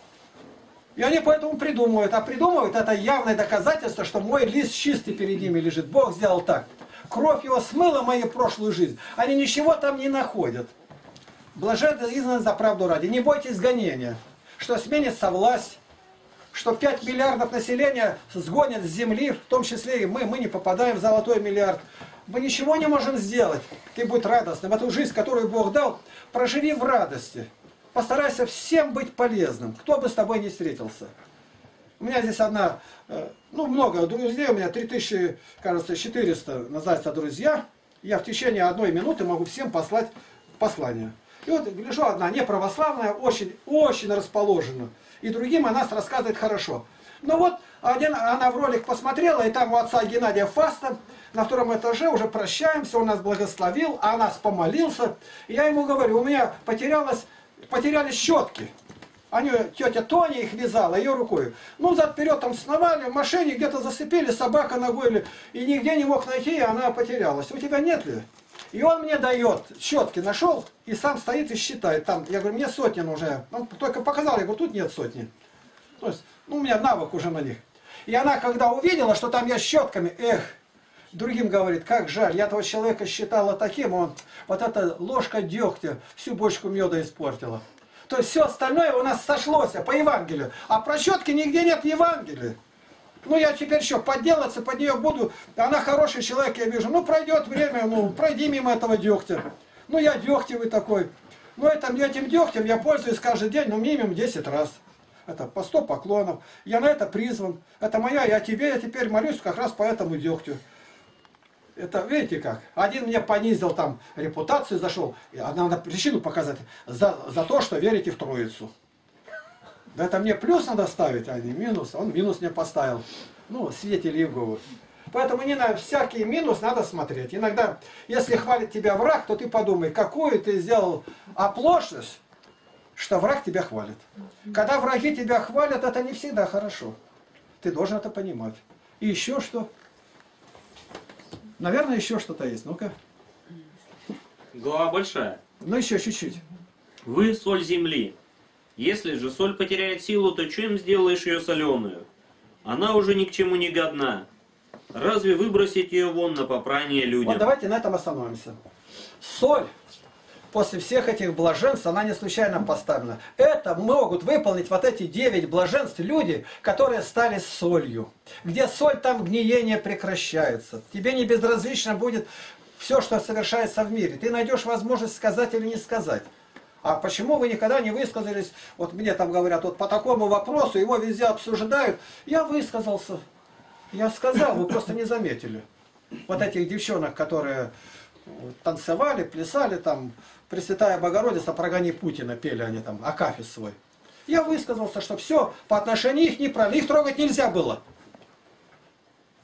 И они поэтому придумывают. А придумывают это явное доказательство, что мой лист чистый перед ними лежит. Бог сделал так. Кровь его смыла мою прошлую жизнь. Они ничего там не находят. Блаженны изгнаны за правду ради. Не бойтесь гонения, что сменится власть, что 5 миллиардов населения сгонят с земли, в том числе и мы не попадаем в золотой миллиард. Мы ничего не можем сделать. Ты будь радостным. Эту жизнь, которую Бог дал, проживи в радости. Постарайся всем быть полезным, кто бы с тобой не встретился. У меня здесь одна, ну много друзей, у меня 3400, кажется, называется друзья. Я в течение 1 минуты могу всем послать послание. И вот гляжу, одна неправославная, очень расположена. И другим о нас рассказывает хорошо. Ну вот, она в ролик посмотрела, и там у отца Геннадия Фаста на 2-м этаже уже прощаемся, он нас благословил, а нас помолился. И я ему говорю, у меня потерялись щетки. Тетя Тоня их вязала ее рукой. Ну, зад-вперед там сновали, в машине где-то зацепили, собака ногой, и нигде не мог найти, и она потерялась. У тебя нет ли? И он мне дает, щетки нашел, и сам стоит и считает. Там, я говорю, мне сотни нужны. Он только показал, я говорю, тут нет сотни. То есть, ну, у меня навык уже на них. И она, когда увидела, что там я щетками, другим говорит, как жаль, я этого человека считала таким, он вот эта ложка дегтя всю бочку меда испортила. То есть все остальное у нас сошлось по Евангелию. А про щетки нигде нет в Евангелии. Ну, я теперь еще подделаться под нее буду. Она хороший человек, я вижу. Ну, пройдет время, ну, пройди мимо этого дегтя. Ну, я дегтевый такой. Ну, этим дегтем я пользуюсь каждый день, ну, минимум 10 раз. Это по 100 поклонов. Я на это призван. Это моя, я теперь молюсь как раз по этому дегтю. Это, видите как? Один мне понизил там репутацию, зашел. Надо причину показать. За то, что верите в Троицу. Да это мне плюс надо ставить, а не минус. Он минус мне поставил. Ну, свидетель Иеговы. Поэтому не на всякий минус надо смотреть. Иногда, если хвалит тебя враг, то ты подумай, какую ты сделал оплошность, что враг тебя хвалит. Когда враги тебя хвалят, это не всегда хорошо. Ты должен это понимать. И еще что? Наверное, еще что-то есть. Ну-ка. Глава большая. Ну, еще чуть-чуть. Вы соль земли. Если же соль потеряет силу, то чем сделаешь ее соленую? Она уже ни к чему не годна. Разве выбросить ее вон на попрание людям? Вот давайте на этом остановимся. Соль, после всех этих блаженств, она не случайно поставлена. Это могут выполнить вот эти 9 блаженств люди, которые стали солью. Где соль, там гниение прекращается. Тебе не безразлично будет все, что совершается в мире. Ты найдешь возможность сказать или не сказать. А почему вы никогда не высказались? Вот мне там говорят, вот по такому вопросу, его везде обсуждают. Я высказался. Я сказал, вы просто не заметили. Вот этих девчонок, которые танцевали, плясали, там, Пресвятая Богородица, прогони Путина, пели они там, акафист свой. Я высказался, что все, по отношению их неправильно, их трогать нельзя было.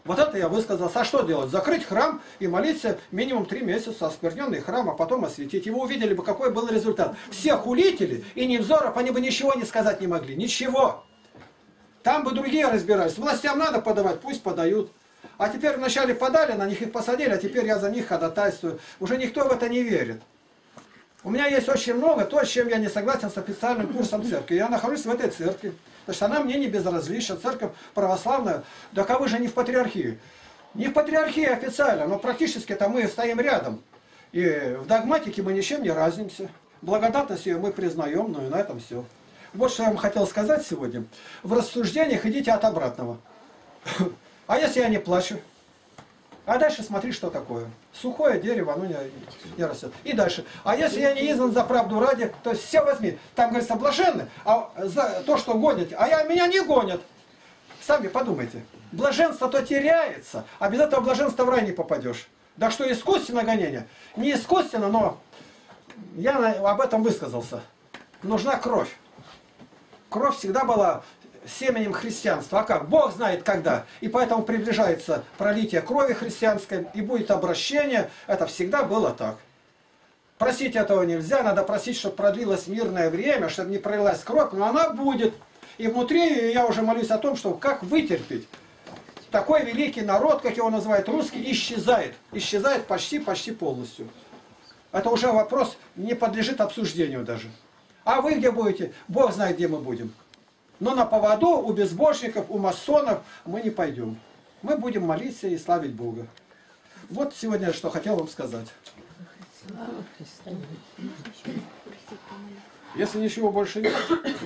Вот это я высказался. А что делать? Закрыть храм и молиться минимум 3 месяца, оскверненный храм, а потом осветить. И вы увидели бы, какой был результат. Все хулители и Невзоров, они бы ничего не сказать не могли. Ничего. Там бы другие разбирались. Властям надо подавать, пусть подают. А теперь вначале подали, на них их посадили, а теперь я за них ходатайствую. Уже никто в это не верит. У меня есть очень много то, с чем я не согласен с официальным курсом церкви. Я нахожусь в этой церкви. Потому что она мне не безразлична. Церковь православная. Да как вы же не в патриархии? Не в патриархии официально, но практически это мы стоим рядом. И в догматике мы ничем не разнимся. Благодатность ее мы признаем, но и на этом все. Вот что я вам хотел сказать сегодня. В рассуждениях идите от обратного. А если я не плачу? А дальше смотри, что такое. Сухое дерево, оно не растет. И дальше. А если я не изгнан за правду ради, то есть все возьми. Там говорится блаженны, а за то, что гонят, меня не гонят. Сами подумайте. Блаженство-то теряется, а без этого блаженства в рай не попадешь. Да что искусственно гонение? Не искусственно, но я об этом высказался. Нужна кровь. Кровь всегда была семенем христианства. А как? Бог знает когда. И поэтому приближается пролитие крови христианской, и будет обращение. Это всегда было так. Просить этого нельзя. Надо просить, чтобы продлилось мирное время, чтобы не пролилась кровь, но она будет. И внутри я уже молюсь о том, что как вытерпеть. Такой великий народ, как его называют русский, исчезает. Исчезает почти полностью. Это уже вопрос не подлежит обсуждению даже. А вы где будете? Бог знает, где мы будем. Но на поводу у безбожников, у масонов мы не пойдем. Мы будем молиться и славить Бога. Вот сегодня что хотел вам сказать. Если ничего больше нет.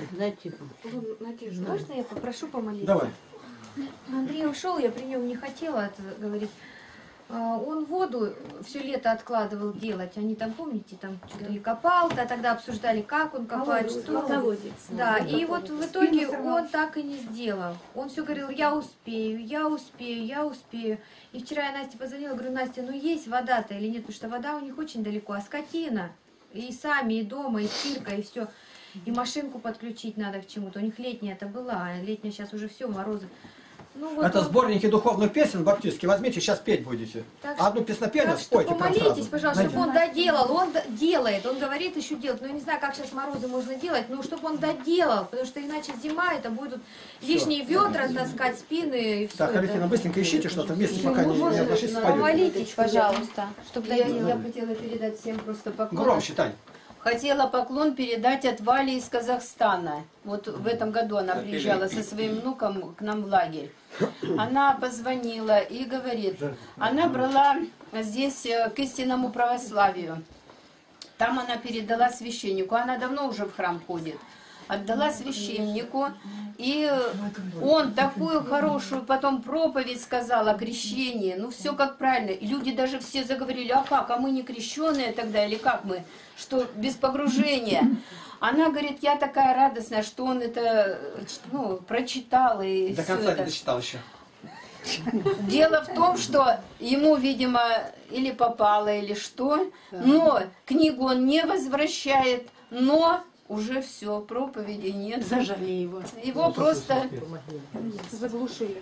Надежда. Можно я попрошу помолиться? Давай. Андрей ушел, я при нем не хотела это говорить. Он воду все лето откладывал делать. Они там, помните, там что-то и копал-то, тогда обсуждали, как он копает, что. Да, и вот в итоге он так и не сделал. Он все говорил, я успею, я успею, я успею. И вчера я Насте позвонила, говорю, Настя, ну есть вода-то или нет? Потому что вода у них очень далеко, а скотина. И сами, и дома, и стирка, и все. И машинку подключить надо к чему-то. У них летняя это была, а летняя сейчас уже все, морозы. Ну, вот это он... сборники духовных песен баптистских. Возьмите, сейчас петь будете. Так, одну песнопение так что спойте. помолитесь, пожалуйста, найдите. чтобы он доделал. Он делает, он говорит еще делать. Но я не знаю, как сейчас морозы можно делать, но чтобы он доделал, потому что иначе зима, это будут лишние ведра таскать, спины и все. Так, Алексей, быстренько ищите что-то вместе, пока не обошлись с поем. Помолитесь, пожалуйста, чтобы доделал. Я хотела передать всем просто поклон. Громче, Тань. Хотела поклон передать от Вали из Казахстана. Вот в этом году она приезжала со своим внуком к нам в лагерь. Она позвонила и говорит, она брала здесь к истинному православию. Там она передала священнику, она давно уже в храм ходит. Отдала священнику, и он такую хорошую потом проповедь сказал о крещении, ну все как правильно. И люди даже все заговорили, а как, а мы не крещеные тогда, или как мы, что без погружения. Она говорит, я такая радостная, что он это прочитал. И до конца не дочитал еще. Дело в том, что ему, видимо, или попало, или что, но книгу он не возвращает, но... Уже все, проповеди нет. Зажали его. Его просто Заглушили.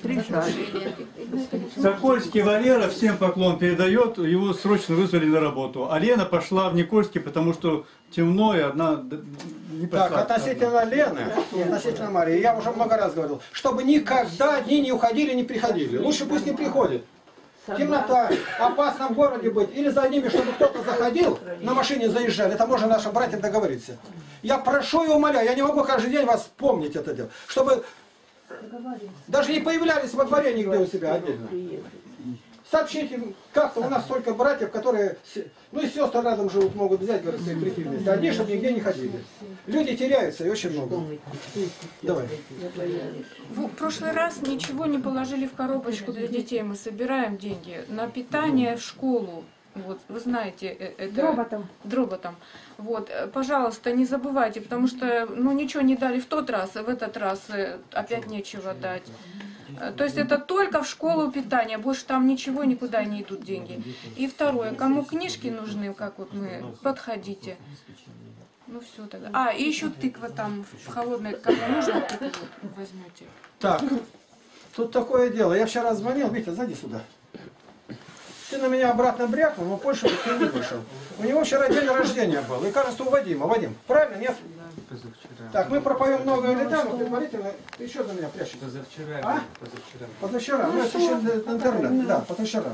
Сокольский Валера всем поклон передает, его срочно вызвали на работу. А Лена пошла в Никольский, потому что темно, и одна не пошла. Так, относительно Лены, относительно Марии, я уже много раз говорил, чтобы никогда одни не уходили, не приходили. Лучше пусть не приходят. Темнота, опасно в городе быть. Или за ними, чтобы кто-то заходил, на машине заезжали. Это можно нашим братьям договориться. Я прошу и умоляю, я не могу каждый день вас помнить это дело. Чтобы даже не появлялись во дворе нигде у себя отдельно. Сообщите им, как-то у нас столько братьев, которые, ну и сестры рядом живут, могут взять, говорят, свои прийти вместе. Одни, чтобы нигде не ходили. Люди теряются, и очень много. Давай. В прошлый раз ничего не положили в коробочку для детей. Мы собираем деньги на питание в школу. Вот, вы знаете, это... Дроботом. Вот, пожалуйста, не забывайте, потому что, ну, ничего не дали в тот раз, в этот раз опять нечего дать. То есть это только в школу питания, больше там ничего, никуда не идут деньги. И второе, кому книжки нужны, как вот мы, подходите. Ну все тогда. А, и еще тыква там в холодной, кому нужно, тыкву возьмете. Так, Тут такое дело. Я вчера звонил, Витя, зайди сюда. Ты на меня обратно брякнул, но больше ты не вышел. У него вчера день рождения был. И кажется, у Вадима. Вадим, правильно, нет? Так, мы пропоем много лета, но предварительно... Ты еще за меня прячешь. Позавчера. А? Позавчера. Ну, это еще интернет. Да, позавчера.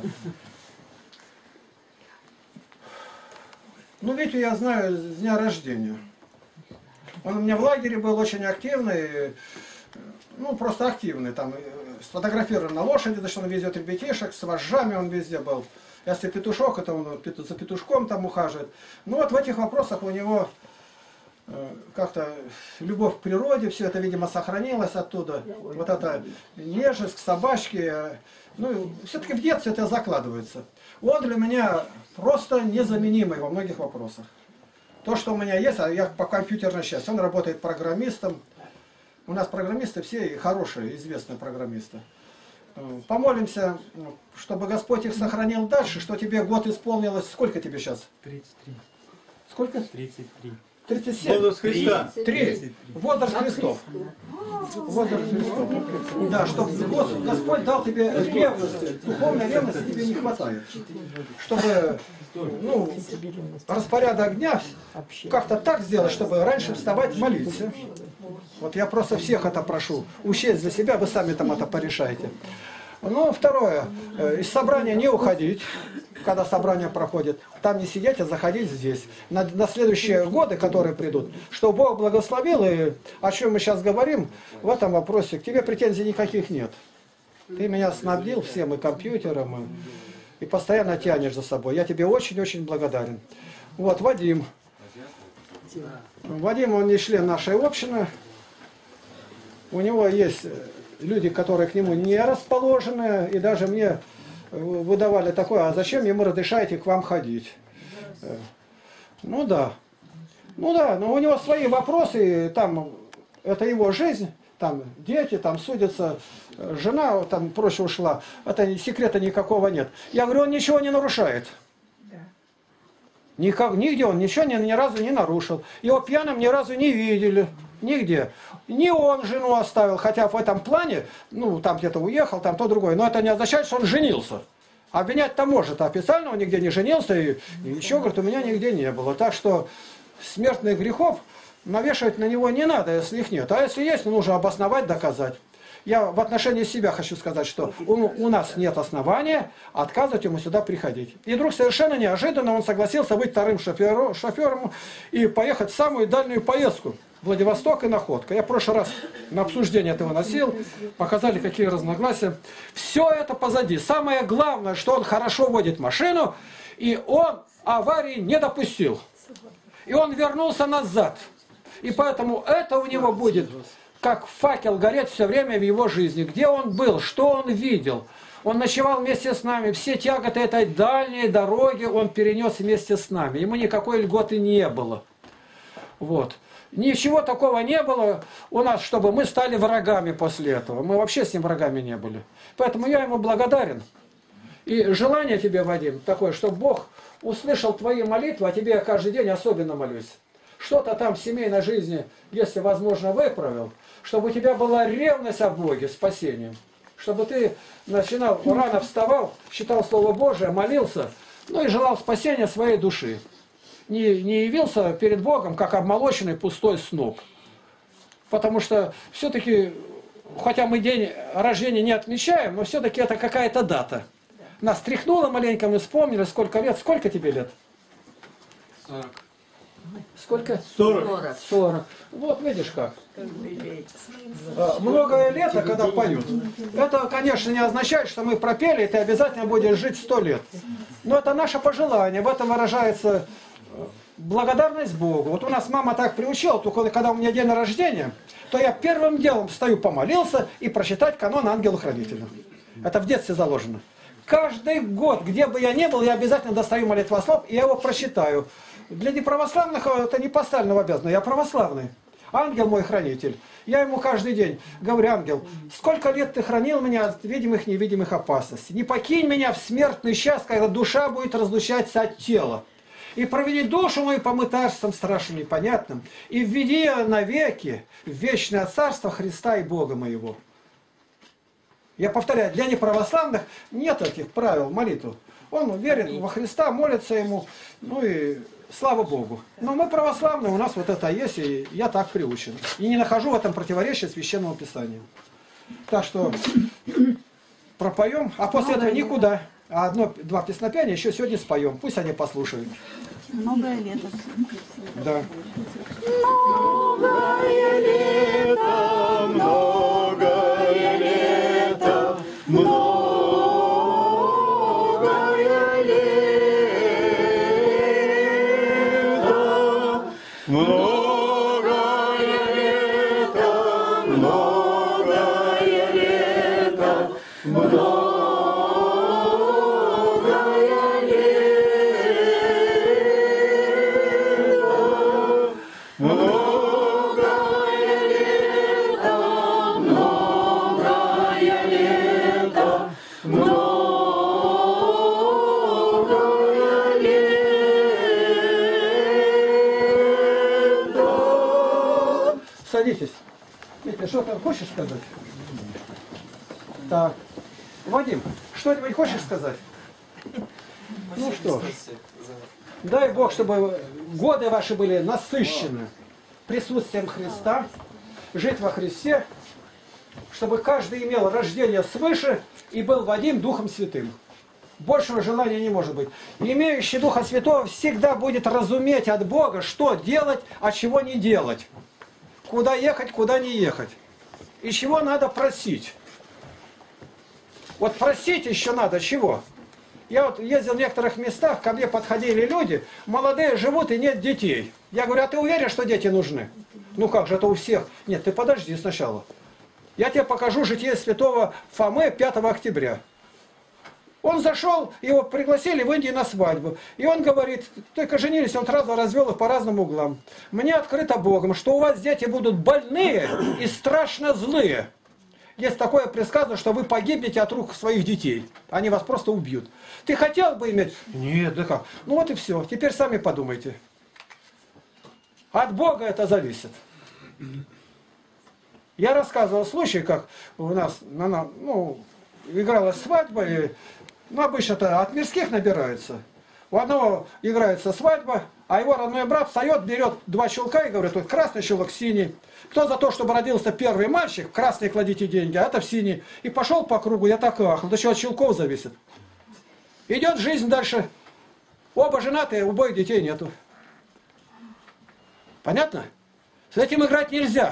Ну, Витю я знаю с дня рождения. Он у меня в лагере был очень активный. Ну, просто активный. Там сфотографирован на лошади, за что он везет ребятишек, с вожжами он везде был. Если петушок, это он за петушком там ухаживает. Ну, вот в этих вопросах у него как-то любовь к природе, все это, видимо, сохранилось оттуда. Вот эта нежность к собачке. Ну, все-таки в детстве это закладывается. Он для меня просто незаменимый во многих вопросах. То, что у меня есть, а я по компьютерной части, он работает программистом. У нас программисты все хорошие, известные программисты. Помолимся, чтобы Господь их сохранил дальше, что тебе год исполнилось. Сколько тебе сейчас? 33. Сколько? 33. 37. Возраст Христа. 3. Возраст Христов. Возраст Христов. Да, чтобы Господь дал тебе ревность. Духовной ревности тебе не хватает. Чтобы, ну, распорядок дня как-то так сделать, чтобы раньше вставать молиться. Вот я просто всех это прошу. Учесть для себя, вы сами там это порешаете. Ну, второе. Из собрания не уходить, когда собрание проходит. Там не сидеть, а заходить здесь. На следующие годы, которые придут, что Бог благословил, и о чем мы сейчас говорим, в этом вопросе к тебе претензий никаких нет. Ты меня снабдил всем, и компьютером, и постоянно тянешь за собой. Я тебе очень-очень благодарен. Вот, Вадим. Вадим, он не член нашей общины. У него есть люди, которые к нему не расположены, и даже мне выдавали такое, а зачем ему разрешаете к вам ходить? Ну да. Ну да, но у него свои вопросы, там, это его жизнь, там дети, там судятся, жена там проще ушла, это секрета никакого нет. Я говорю, он ничего не нарушает. Нигде он ничего ни разу не нарушил. Его пьяным ни разу не видели. Нигде. Не он жену оставил, хотя в этом плане, ну, там где-то уехал, там то другое. Но это не означает, что он женился. Обвинять-то может. Официально он нигде не женился. И еще, говорит, у меня нигде не было. Так что смертных грехов навешивать на него не надо, если их нет. А если есть, нужно обосновать, доказать. Я в отношении себя хочу сказать, что у нас нет основания отказывать ему сюда приходить. И вдруг совершенно неожиданно он согласился быть вторым шофером и поехать в самую дальнюю поездку. Владивосток и Находка. Я в прошлый раз на обсуждение этого носил, показали, какие разногласия. Все это позади. Самое главное, что он хорошо водит машину, и он аварии не допустил. И он вернулся назад. И поэтому это у него будет как факел гореть все время в его жизни. Где он был, что он видел. Он ночевал вместе с нами. Все тяготы этой дальней дороги он перенес вместе с нами. Ему никакой льготы не было. Вот. Ничего такого не было у нас, чтобы мы стали врагами после этого. Мы вообще с ним врагами не были. Поэтому я ему благодарен. И желание тебе, Вадим, такое, чтобы Бог услышал твои молитвы, а тебе я каждый день особенно молюсь. Что-то там в семейной жизни, если возможно, выправил, чтобы у тебя была ревность о Боге, спасением. Чтобы ты начинал, рано вставал, читал Слово Божие, молился, ну и желал спасения своей души. Не явился перед Богом, как обмолоченный пустой сноп. Потому что все-таки, хотя мы день рождения не отмечаем, но все-таки это какая-то дата. Нас тряхнуло маленько, мы вспомнили, сколько лет. Сколько тебе лет? 40. Сколько? 40. 40. Вот видишь как. Многое лето, когда поют. Это, конечно, не означает, что мы пропели, и ты обязательно будешь жить 100 лет. Но это наше пожелание. В этом выражается благодарность Богу. Вот у нас мама так приучила, только когда у меня день рождения, то я первым делом встаю, помолился и прочитать канон ангела-хранителя. Это в детстве заложено. Каждый год, где бы я ни был, я обязательно достаю молитвослов, и я его прочитаю. Для неправославных это не поставлено обязано, я православный. Ангел мой хранитель. Я ему каждый день говорю, ангел, сколько лет ты хранил меня от видимых и невидимых опасностей. Не покинь меня в смертный час, когда душа будет разлучаться от тела. И проведи душу мою по мытарствам страшным и непонятным, и введи ее навеки в вечное царство Христа и Бога моего. Я повторяю, для неправославных нет этих правил молитвы. Он верит во Христа, молится Ему, ну и слава Богу. Но мы православные, у нас вот это есть, и я так приучен. И не нахожу в этом противоречия Священному Писанию. Так что пропоем, а после этого никуда. А одно-два песнопения еще сегодня споем. Пусть они послушают. Многое лето. Да. Многое лето, многое лето, многое лето, многое лето, многое лето, многое Садитесь. Витя, что там хочешь сказать? Так. Вадим, что-нибудь хочешь сказать? Ну что? Дай Бог, чтобы годы ваши были насыщены присутствием Христа, жить во Христе, чтобы каждый имел рождение свыше и был Вадим Духом Святым. Большего желания не может быть. Имеющий Духа Святого всегда будет разуметь от Бога, что делать, а чего не делать. Куда ехать, куда не ехать. И чего надо просить. Вот просить еще надо чего? Я вот ездил в некоторых местах, ко мне подходили люди, молодые живут и нет детей. Я говорю, а ты уверен, что дети нужны? Ну как же, это у всех. Нет, ты подожди сначала. Я тебе покажу житие святого Фомы 5 октября. Он зашел, его пригласили в Индию на свадьбу. И он говорит, только женились, он сразу развел их по разным углам. Мне открыто Богом, что у вас дети будут больные и страшно злые. Есть такое предсказано, что вы погибнете от рук своих детей. Они вас просто убьют. Ты хотел бы иметь? Нет, да как? Ну вот и все. Теперь сами подумайте. От Бога это зависит. Я рассказывал случай, как у нас игралась свадьба, и обычно-то от мирских набираются. У одного играется свадьба, а его родной брат встает, берет 2 чулка и говорит, вот красный чулок, синий. Кто за то, чтобы родился первый мальчик, в красный кладите деньги, а это в синий. И пошел по кругу, я так ахнул, да что от чулков зависит. Идет жизнь дальше. Оба женатые, у обоих детей нету. Понятно? С этим играть нельзя.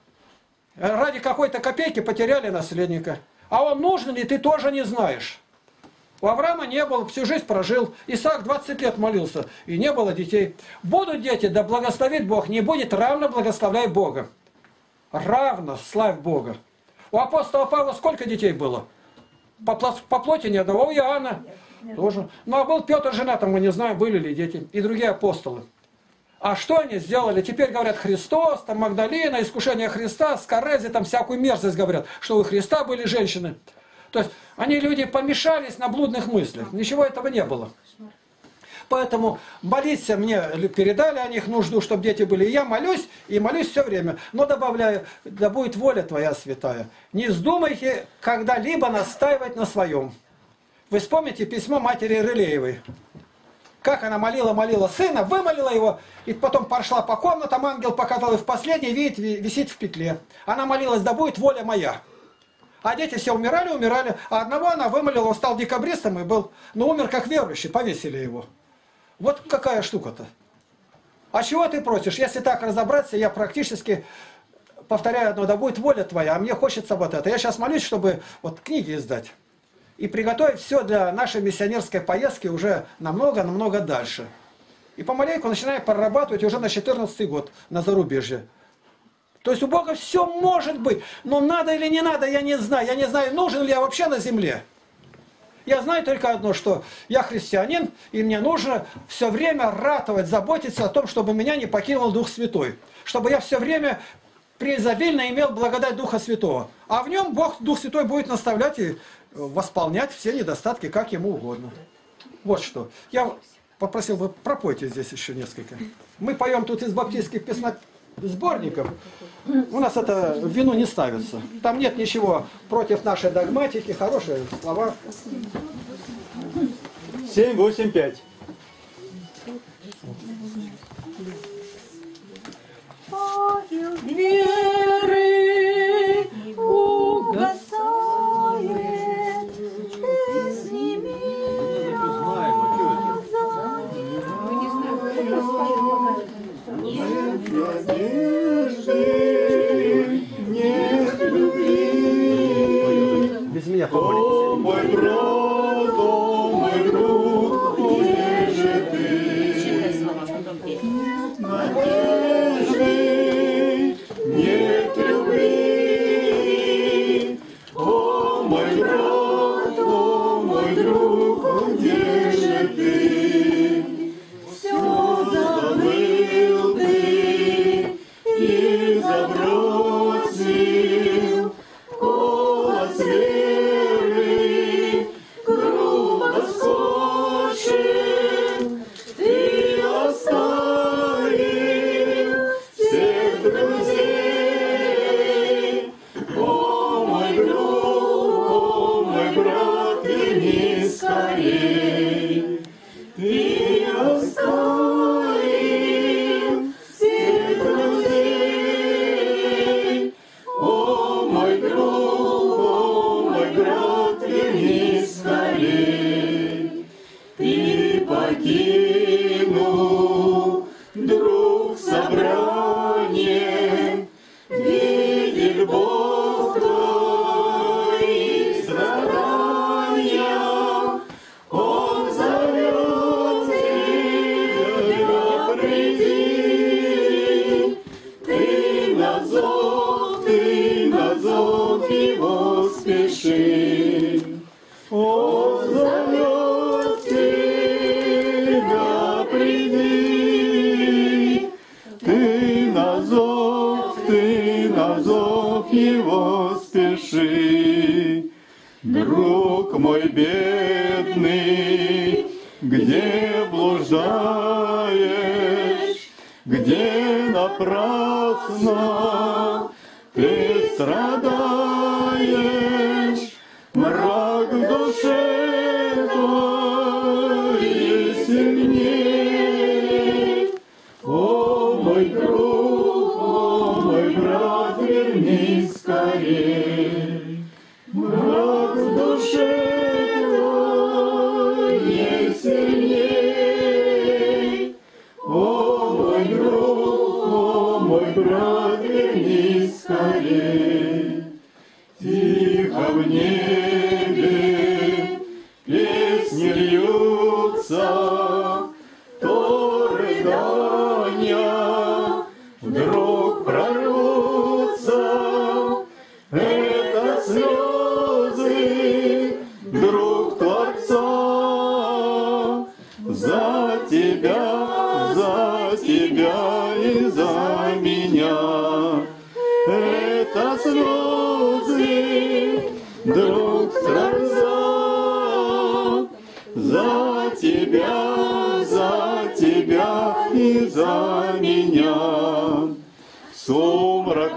Ради какой-то копейки потеряли наследника. А он нужен ли, ты тоже не знаешь. У Авраама не было, всю жизнь прожил. Исаак 20 лет молился, и не было детей. Будут дети, да благословит Бог. Не будет, равно благословляй Бога. Равно славь Бога. У апостола Павла сколько детей было? По плоти ни одного. У Иоанна тоже. Ну а был Петр женатым, мы не знаем, были ли дети. И другие апостолы. А что они сделали? Теперь говорят Христос, там Магдалина, искушение Христа, Скорези, там всякую мерзость говорят, что у Христа были женщины. То есть они, люди, помешались на блудных мыслях. Ничего этого не было. Поэтому молиться мне передали о них нужду, чтобы дети были. И я молюсь, и молюсь все время. Но добавляю, да будет воля Твоя святая. Не вздумайте когда-либо настаивать на своем. Вы вспомните письмо матери Рылеевой. Как она молила сына, вымолила его, и потом пошла по комнатам, ангел показал, и в последний видит, висит в петле. Она молилась, да будет воля моя. А дети все умирали, а одного она вымолила, он стал декабристом и был, но умер как верующий, повесили его. Вот какая штука-то. А чего ты просишь? Если так разобраться, я практически повторяю одно, да будет воля Твоя, а мне хочется вот это. Я сейчас молюсь, чтобы вот книги издать. И приготовить все для нашей миссионерской поездки уже намного дальше. И помаленьку начинаю прорабатывать уже на 14-й год на зарубежье. То есть у Бога все может быть. Но надо или не надо, я не знаю. Я не знаю, нужен ли я вообще на земле. Я знаю только одно, что я христианин, и мне нужно все время ратовать, заботиться о том, чтобы меня не покинул Дух Святой. Чтобы я все время преизобильно имел благодать Духа Святого. А в нем Бог, Дух Святой, будет наставлять и восполнять все недостатки, как ему угодно. Вот что. Я попросил бы, пропойте здесь еще несколько. Мы поем тут из баптистских сборников у нас это в вину не ставится. Там нет ничего против нашей догматики, хорошие слова. 785. Веры угасает, песни Знаем, а что Нет любви. Без меня О, помолитесь. мой брат, о, мой друг, где же ты? Надежды, нет любви. О, мой брат, о, мой друг, где же ты? Все забыл ты и забросил голос веры, грубо скошен, ты оставил всех друзей. О, мой друг, о, мой брат, вернись скорей. Ты оставил всех друзей. О, мой друг, о, мой брат, вернись скорей. Ты покинул, друг, собрание, видит Бог твои страдания. Он зовет тебя, приди. Ты на зов его спеши. Он зовет тебя, приди. Ты на зов его спеши. Друг мой бедный, где блуждаешь, где напрасно ты страдаешь, мрак в душе твоей сильней. О, мой друг, о, мой брат, вернись скорей. Мрак в душе твоей сильней. О, мой друг, о, мой брат, вернись скорей. Тихо в небе песни льются, то рыдания вдруг прорвутся. Это слезы, друг Творца, за тебя и за меня. Это слезы, друг Творца, за тебя и за меня. Сумрак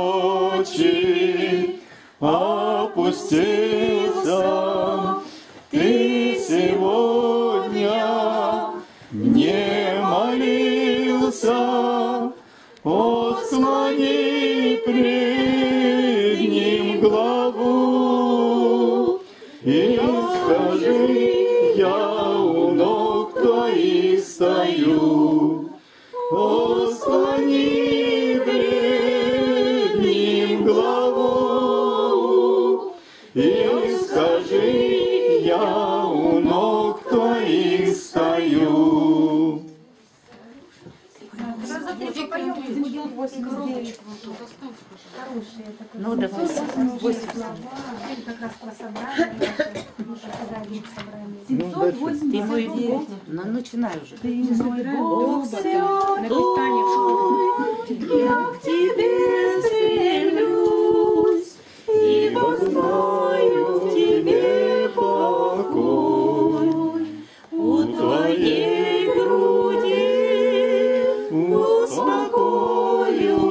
ночи опустился, ты сегодня не молился. О, склони пред ним главу и скажи: я у ног твоих стою. О, склони пред ним главу и скажи: я у ног твоих стою. Ну, давай. Ты мой Бог, ну начинай уже. Ты мой Бог, На питание в школу. я к тебе стремлюсь, ибо знаю в тебе покой. У твоей груди успокою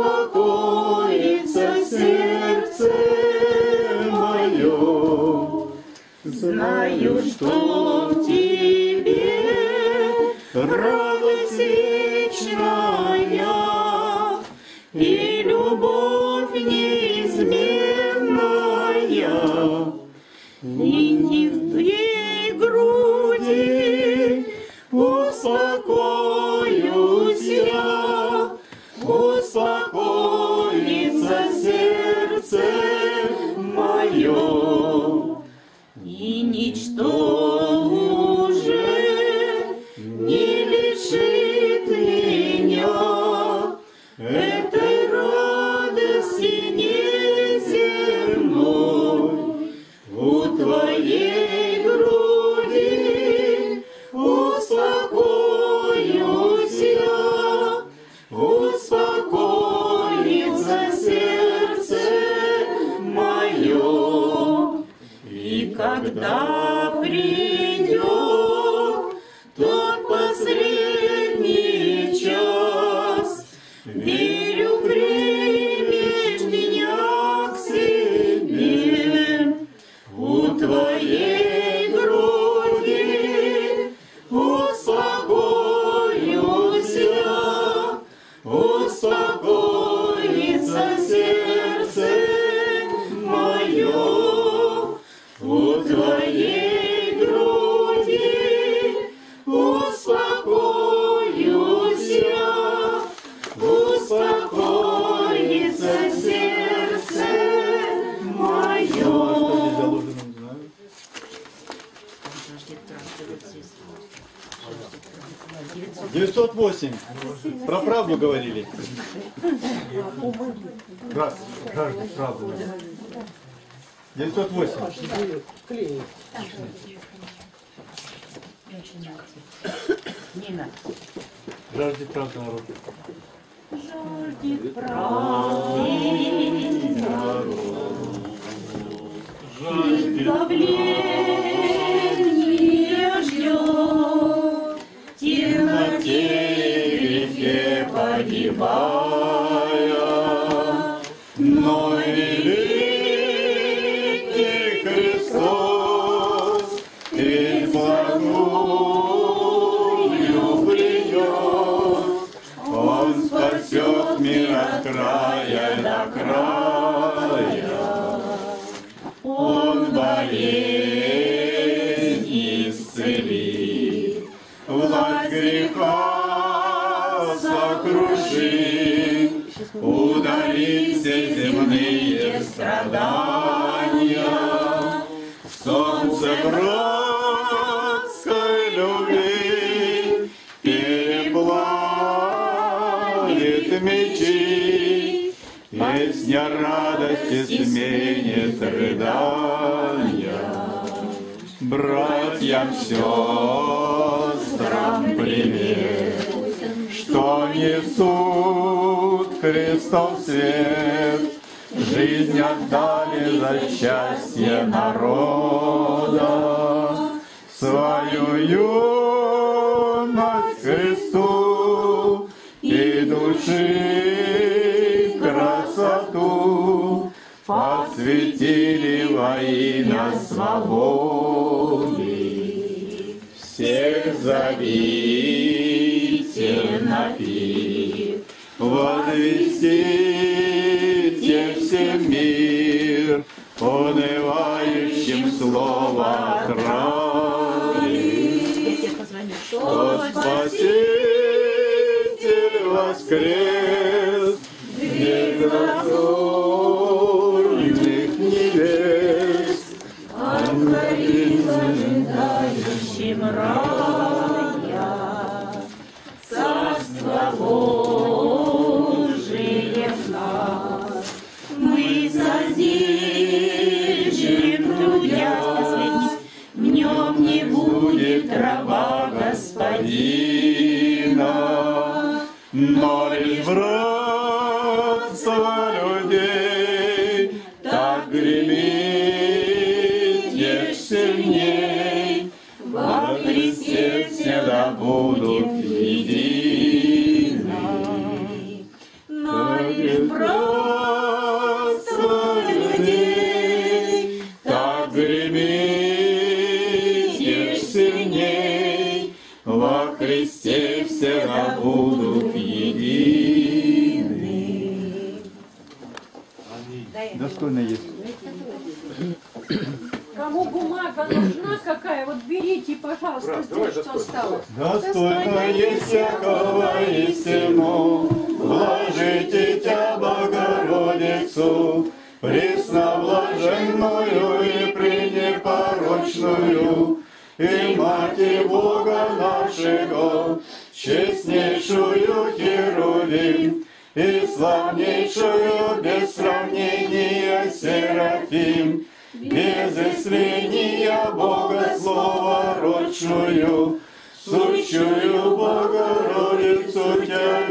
успокоится сердце мое. Знаю, что в тебе радость вечная и любовь неизменная, и не в твоей груди успокоюсь я, успокоится сердце мое, и ничто уже не лишит меня этой радости неземной. У твоей груди успокоюсь я, успокоится сердце мое. И когда придет тот последний час, верю, примешь меня к себе. У твоей груди успокоюсь я, успокоится сердце мое. У твоей груди успокоюсь я, успокоится сердце мое. 908. Про правду говорили. Жаждет правду. 908. Нина. Жаждет правды народ. Жаждет правды избавления ждет, в темноте и грехе погибая, но великий Христос избранную придет, Он спасет мир от края до края. Он болезни исцелит, власть греха сокрушит, удалит все земные страдания. Солнце братской любви переплавит мечи, песня радости сменит рыдания. Братьям, сестрам пример, что несут Христов свет, жизнь отдали за счастье народа, свою юность Христу и души красоту посвятили воина свободы. Всех зовите на пир, возвестите всем мир, унывающим слово крали, что Спаситель воскрес, безразумных невест, ожидающим рая, царство Божие в нас. Мы созиждем, трудясь последних, в нем не будет раба Господина, но лишь братство людей так гремит, ешь сильней, во Христе всегда будут едины. Но лишь братство людей, так гремите сильней, во Христе все да будут едины. Достойно есть. Кому бумага нужна какая, вот берите, пожалуйста, здесь что осталось. Достойно есть всякого истину, вложите Тя Богородицу, пресноблаженную и пренепорочную, и Мать Бога нашего, честнейшую Херувим, и славнейшую без сравнения Серафим, без исследия Бога Слова родшую, сущую Богородицу Тя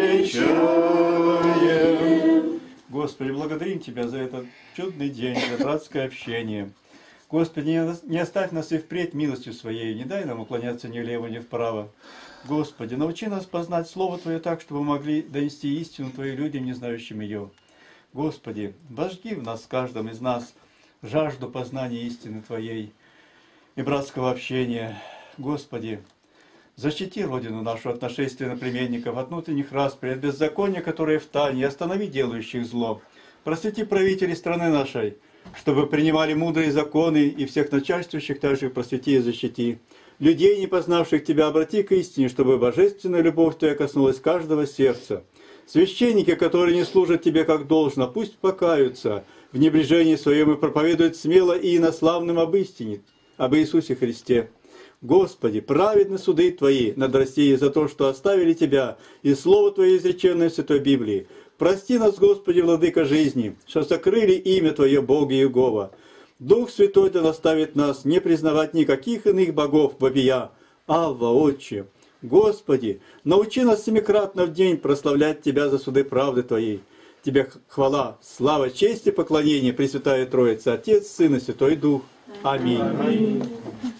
величаем. Господи, благодарим Тебя за этот чудный день, за братское общение. Господи, не оставь нас и впредь милостью Своей, не дай нам уклоняться ни влево, ни вправо. Господи, научи нас познать Слово Твое так, чтобы мы могли донести истину Твою людям, не знающим ее. Господи, возжги в нас, в каждом из нас, жажду познания истины Твоей и братского общения. Господи, защити Родину нашу от нашествия наплеменников, от внутренних распри, от беззакония, которые в тайне, останови делающих зло. Просвети правителей страны нашей, чтобы принимали мудрые законы, и всех начальствующих также просвети и защити. Людей, не познавших Тебя, обрати к истине, чтобы божественная любовь Твоя коснулась каждого сердца. Священники, которые не служат Тебе как должно, пусть покаются в небрежении своем и проповедуют смело и инославным об истине, об Иисусе Христе. Господи, праведны суды Твои над Россией за то, что оставили Тебя и Слово Твое, изреченное в Святой Библии. Прости нас, Господи, Владыка жизни, что сокрыли имя Твое, Бога Иегова. Дух Святой да наставит нас не признавать никаких иных богов вопия. Авва, Отче, Господи, научи нас семикратно в день прославлять Тебя за суды правды Твоей. Тебе хвала, слава, честь и поклонение, Пресвятая Троица, Отец, Сын и Святой Дух. Аминь.